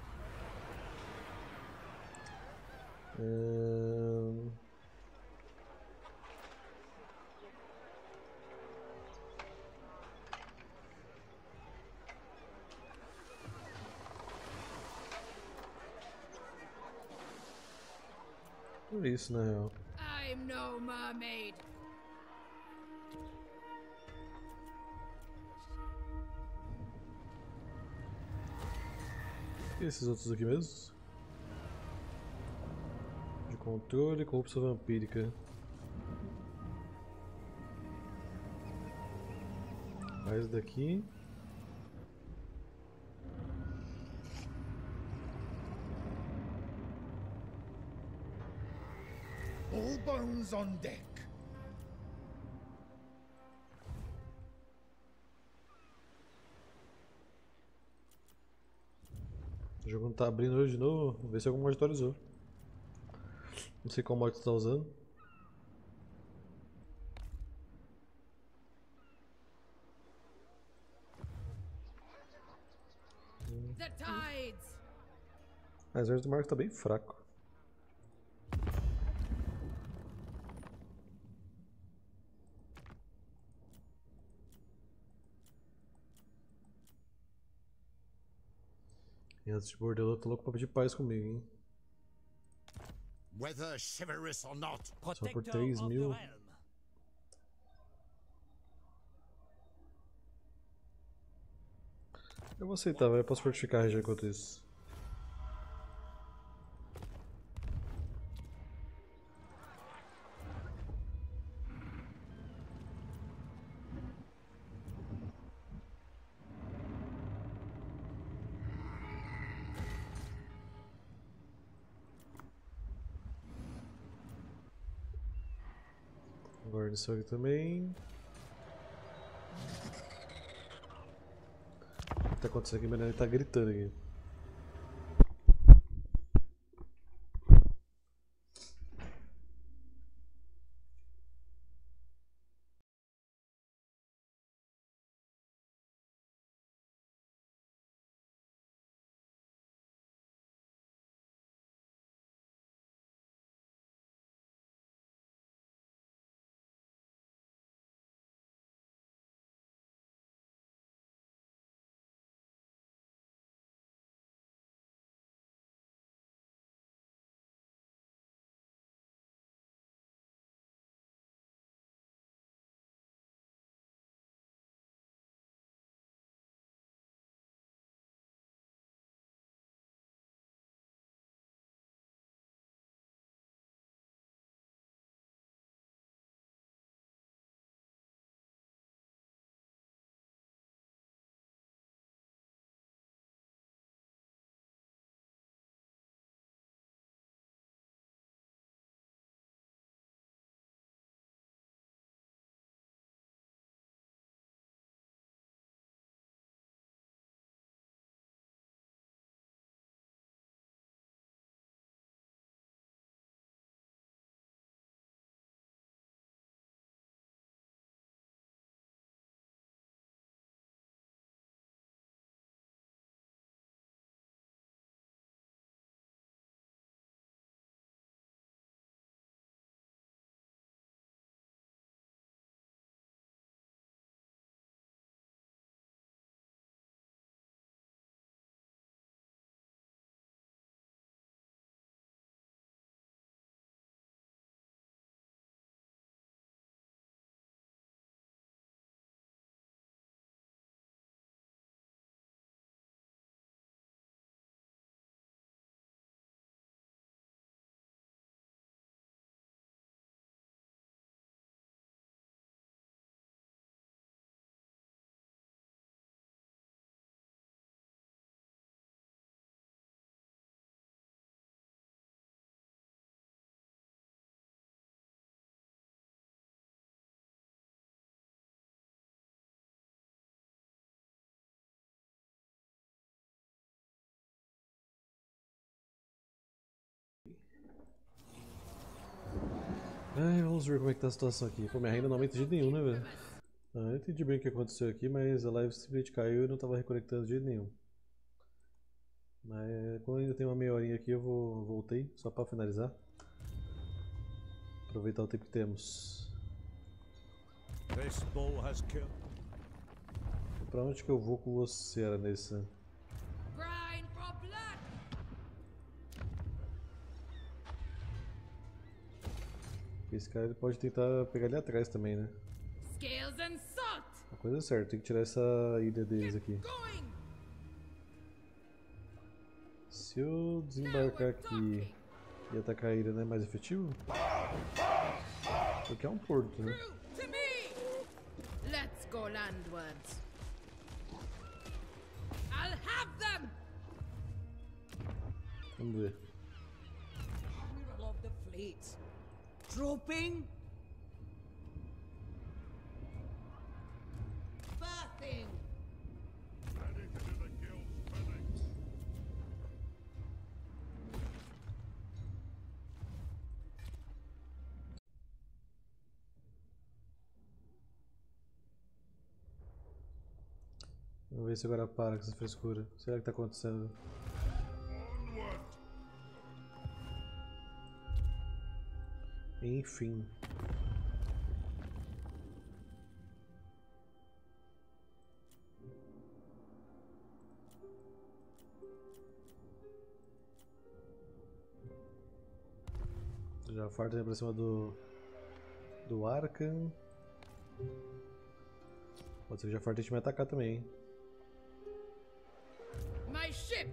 Por isso, na real. I'm no mermaid! E esses outros aqui mesmo? De controle, corrupção vampírica. Mais daqui. All bones on deck. O jogo não tá abrindo hoje de novo. Vamos ver se algum mod atualizou. Não sei qual mod você tá usando. The Tides! Ah, o exército do Marcos tá bem fraco. E antes de bordelô, tô louco pra pedir paz comigo, hein? Whether chivalrous or not. Só por 3.000. Eu vou aceitar, vai. Eu posso fortificar já enquanto isso. Guarda isso aqui também. O que tá acontecendo aqui? Ele tá gritando aqui. Ai, vamos ver como é que tá a situação aqui. Pô, minha renda não aumenta de jeito nenhum, né, velho? Eu entendi bem o que aconteceu aqui, mas a live simplesmente caiu e não tava reconectando de jeito nenhum. Mas como ainda tem uma meia horinha aqui, voltei só pra finalizar. Aproveitar o tempo que temos. Pra onde que eu vou com você, Aranessa? Grind for blood! Esse cara ele pode tentar pegar ali atrás também, né? Scales and salt! A coisa é certa, tem que tirar essa ilha deles aqui. Going! Se eu desembarcar aqui e atacar a ilha, não é mais efetivo? Porque é um porto, né? To me! Let's go landwards. I'll have them! Vamos ver. Admiral of the fleet. Dropping? Birthing! Vamos ver se agora para com essa frescura. Será que tá acontecendo? Enfim. Jafar tá indo pra cima do Arkham. Pode ser que o Jafar tente me atacar também, hein? My ship!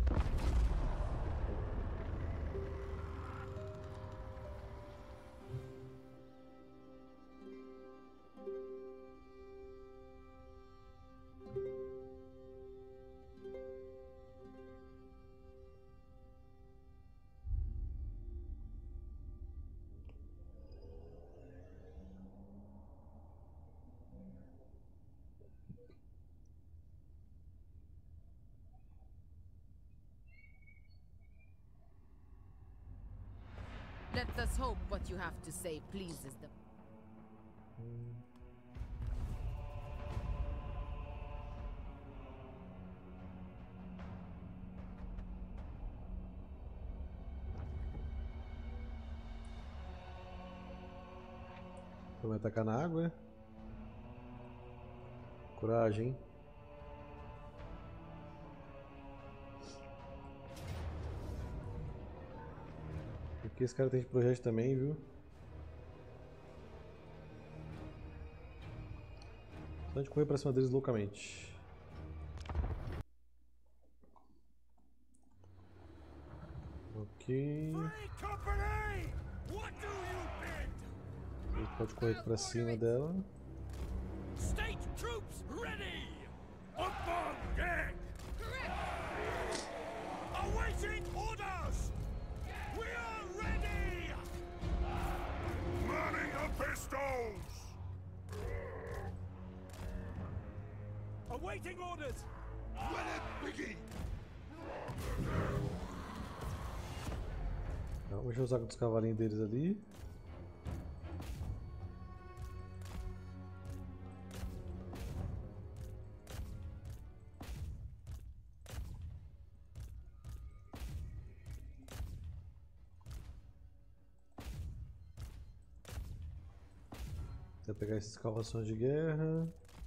Let us hope what you have to say pleases them. Vai atacar na água? Coragem, hein? Porque esse cara tem de projeto também, viu? Só de correr pra cima deles loucamente. Ok. Ele pode correr pra cima dela. State troops ready! Up on deck! Awaiting orders! We are ready! Manning the pistols! Awaiting orders! Let it begin! Então, deixa eu usar com os cavalinhos deles ali. Vou pegar esses escavações de guerra.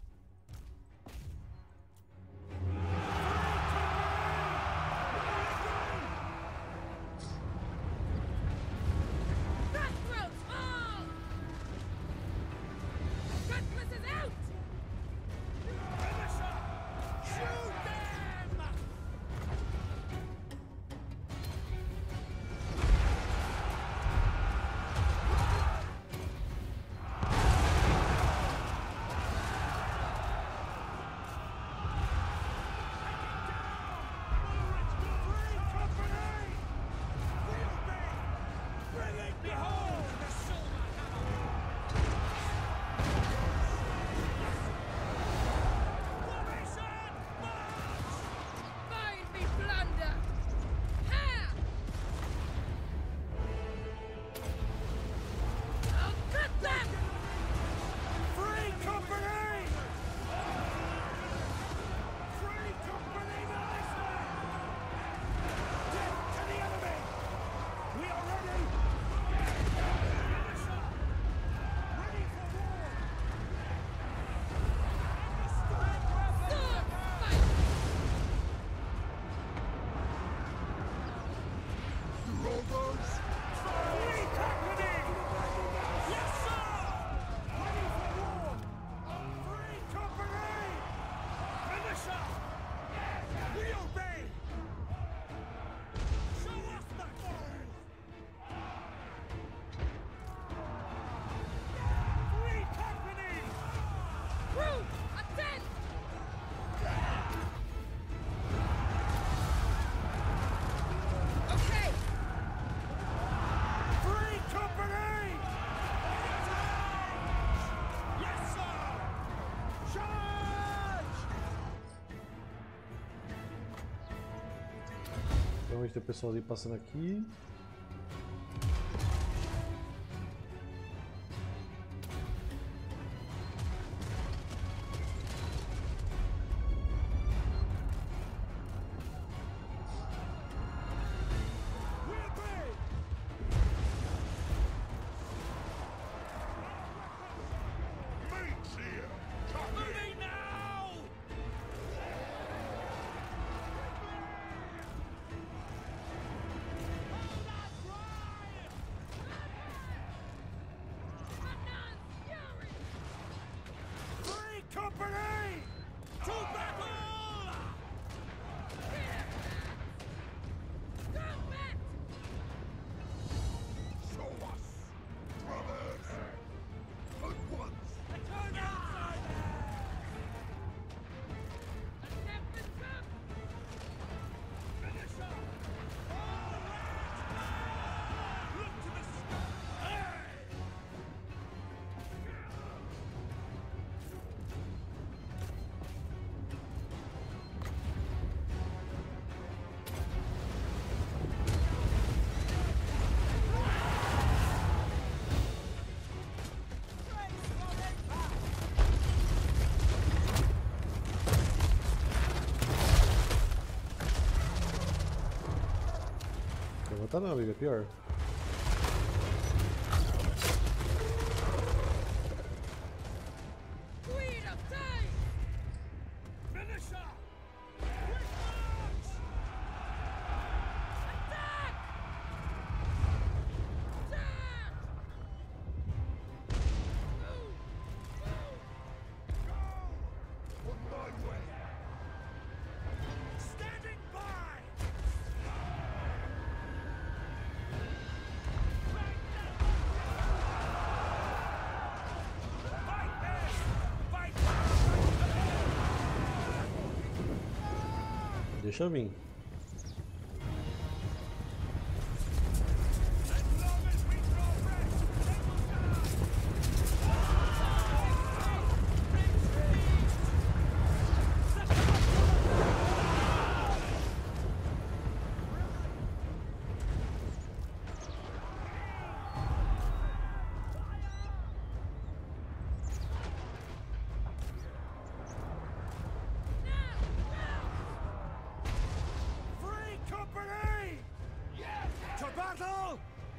Provavelmente tem o pessoal ali passando aqui. Não vou matar não, amigo, é pior. Queen of Time! Finisher! Attack! Attack! Standing by! Fight this! Fight! Deixa eu vir. As long as we draw breath, they will die! Free company! To battle!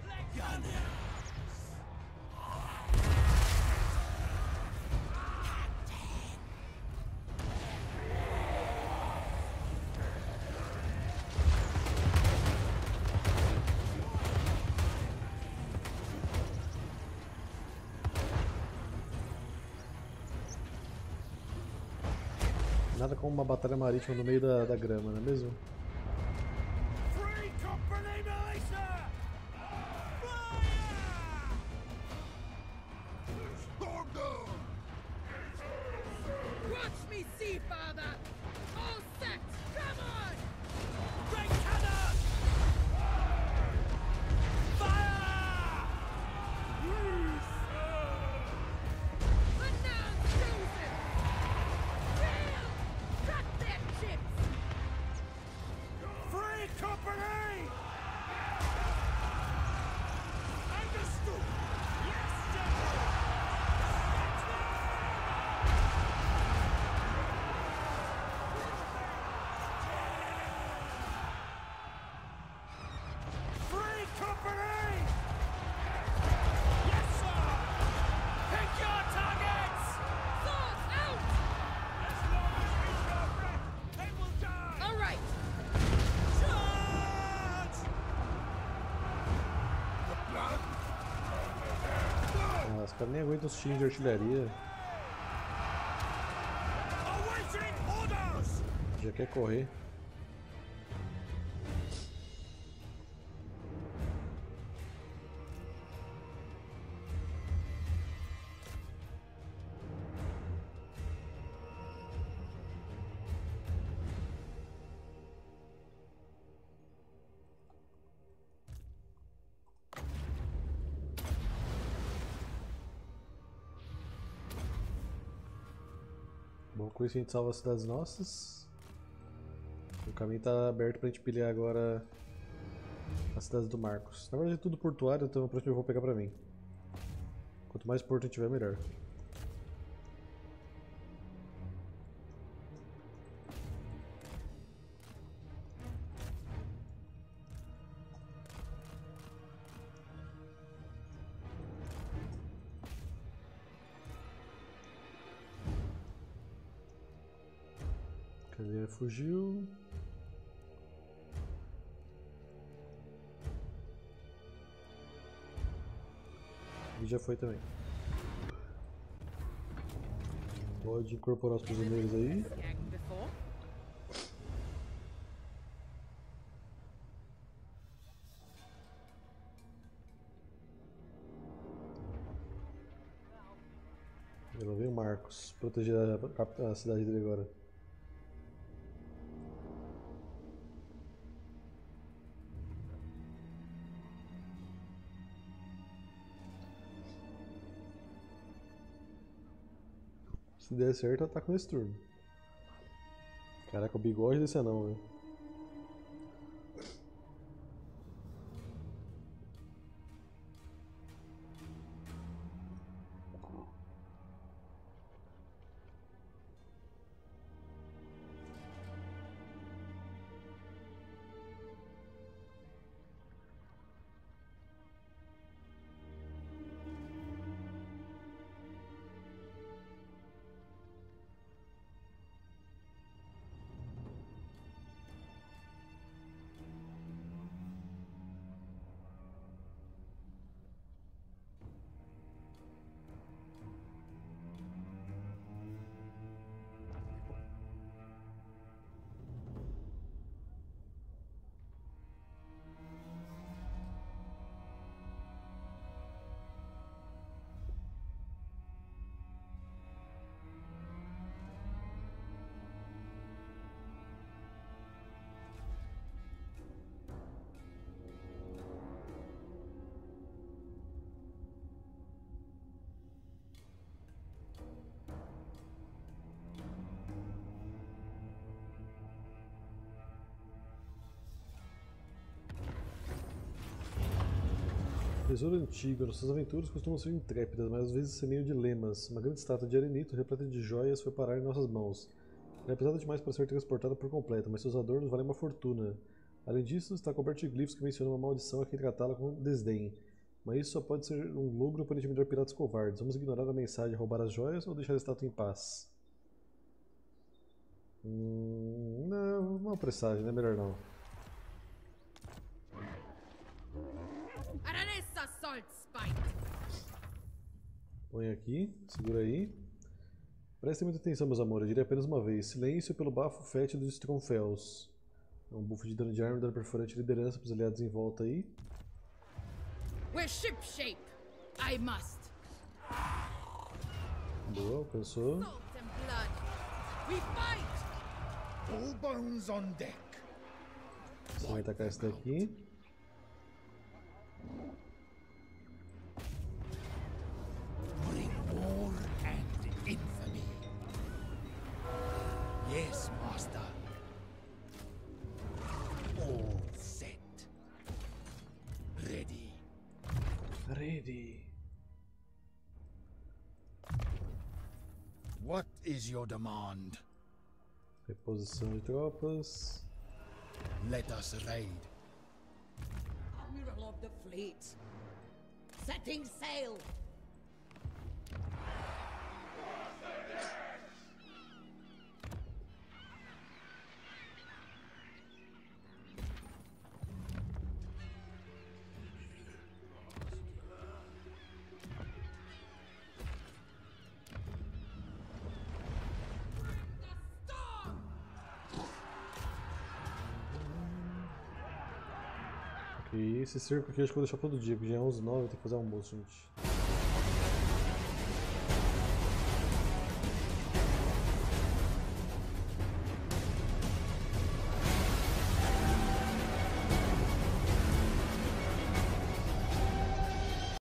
Nada como uma batalha marítima no meio da grama, não é mesmo? Free company militia! Fire! Storm them! Watch me see, father! All set! Come on! Great cannon! Fire! Announce Joseph! Kill! Cut their chips! Free company! Understood! Yes, General! Free company! Yes, sir! Pick your targets! Swords out! As long as we draw breath, they will die! All right! Charge! Ah, os caras nem aguentam os tiros de artilharia. Awaiting orders! Já quer correr. Bom, com isso a gente salva as cidades nossas. O caminho está aberto pra gente pilhar agora as cidades do Marcos. Na verdade é tudo portuário, então o próximo eu vou pegar pra mim. Quanto mais porto a gente tiver, melhor. Cadê? Fugiu. E já foi também. Pode incorporar os prisioneiros aí. Gang before? Lá vem o Marcos proteger a cidade dele agora. Se der certo, eu ataco nesse turno. Caraca, o bigode desse anão, velho. Tesouro antigo. Nossas aventuras costumam ser intrépidas, mas às vezes semeiam dilemas. Uma grande estátua de arenito repleta de joias foi parar em nossas mãos. Ela é pesada demais para ser transportada por completo, mas seus adornos valem uma fortuna. Além disso, está coberto de glifos que mencionam uma maldição a quem tratá-la com desdém. Mas isso só pode ser um logro para intimidar piratas covardes. Vamos ignorar a mensagem, roubar as joias ou deixar a estátua em paz? Não, uma pressagem, né? Melhor não. Aranessa Salt Spite! Põe aqui, segura aí. Prestem muita atenção, meus amores, eu direi apenas uma vez. Silêncio pelo bafo fétido de Stromfels. É um buff de dano de arma e dano perfurante de liderança para os aliados em volta aí. We're shipshape! I must! Boa, alcançou. Salt and blood! We fight! All bones on deck. Você vai atacar esse daqui. Bring war and infamy. Yes, master. All set. Ready. Ready. What is your demand? Reposição de tropas. Let us raid. Admiral of the fleet. Setting sail. E esse cerco aqui eu acho que eu vou deixar todo dia, porque já é 11h09, eu tenho que fazer almoço, gente.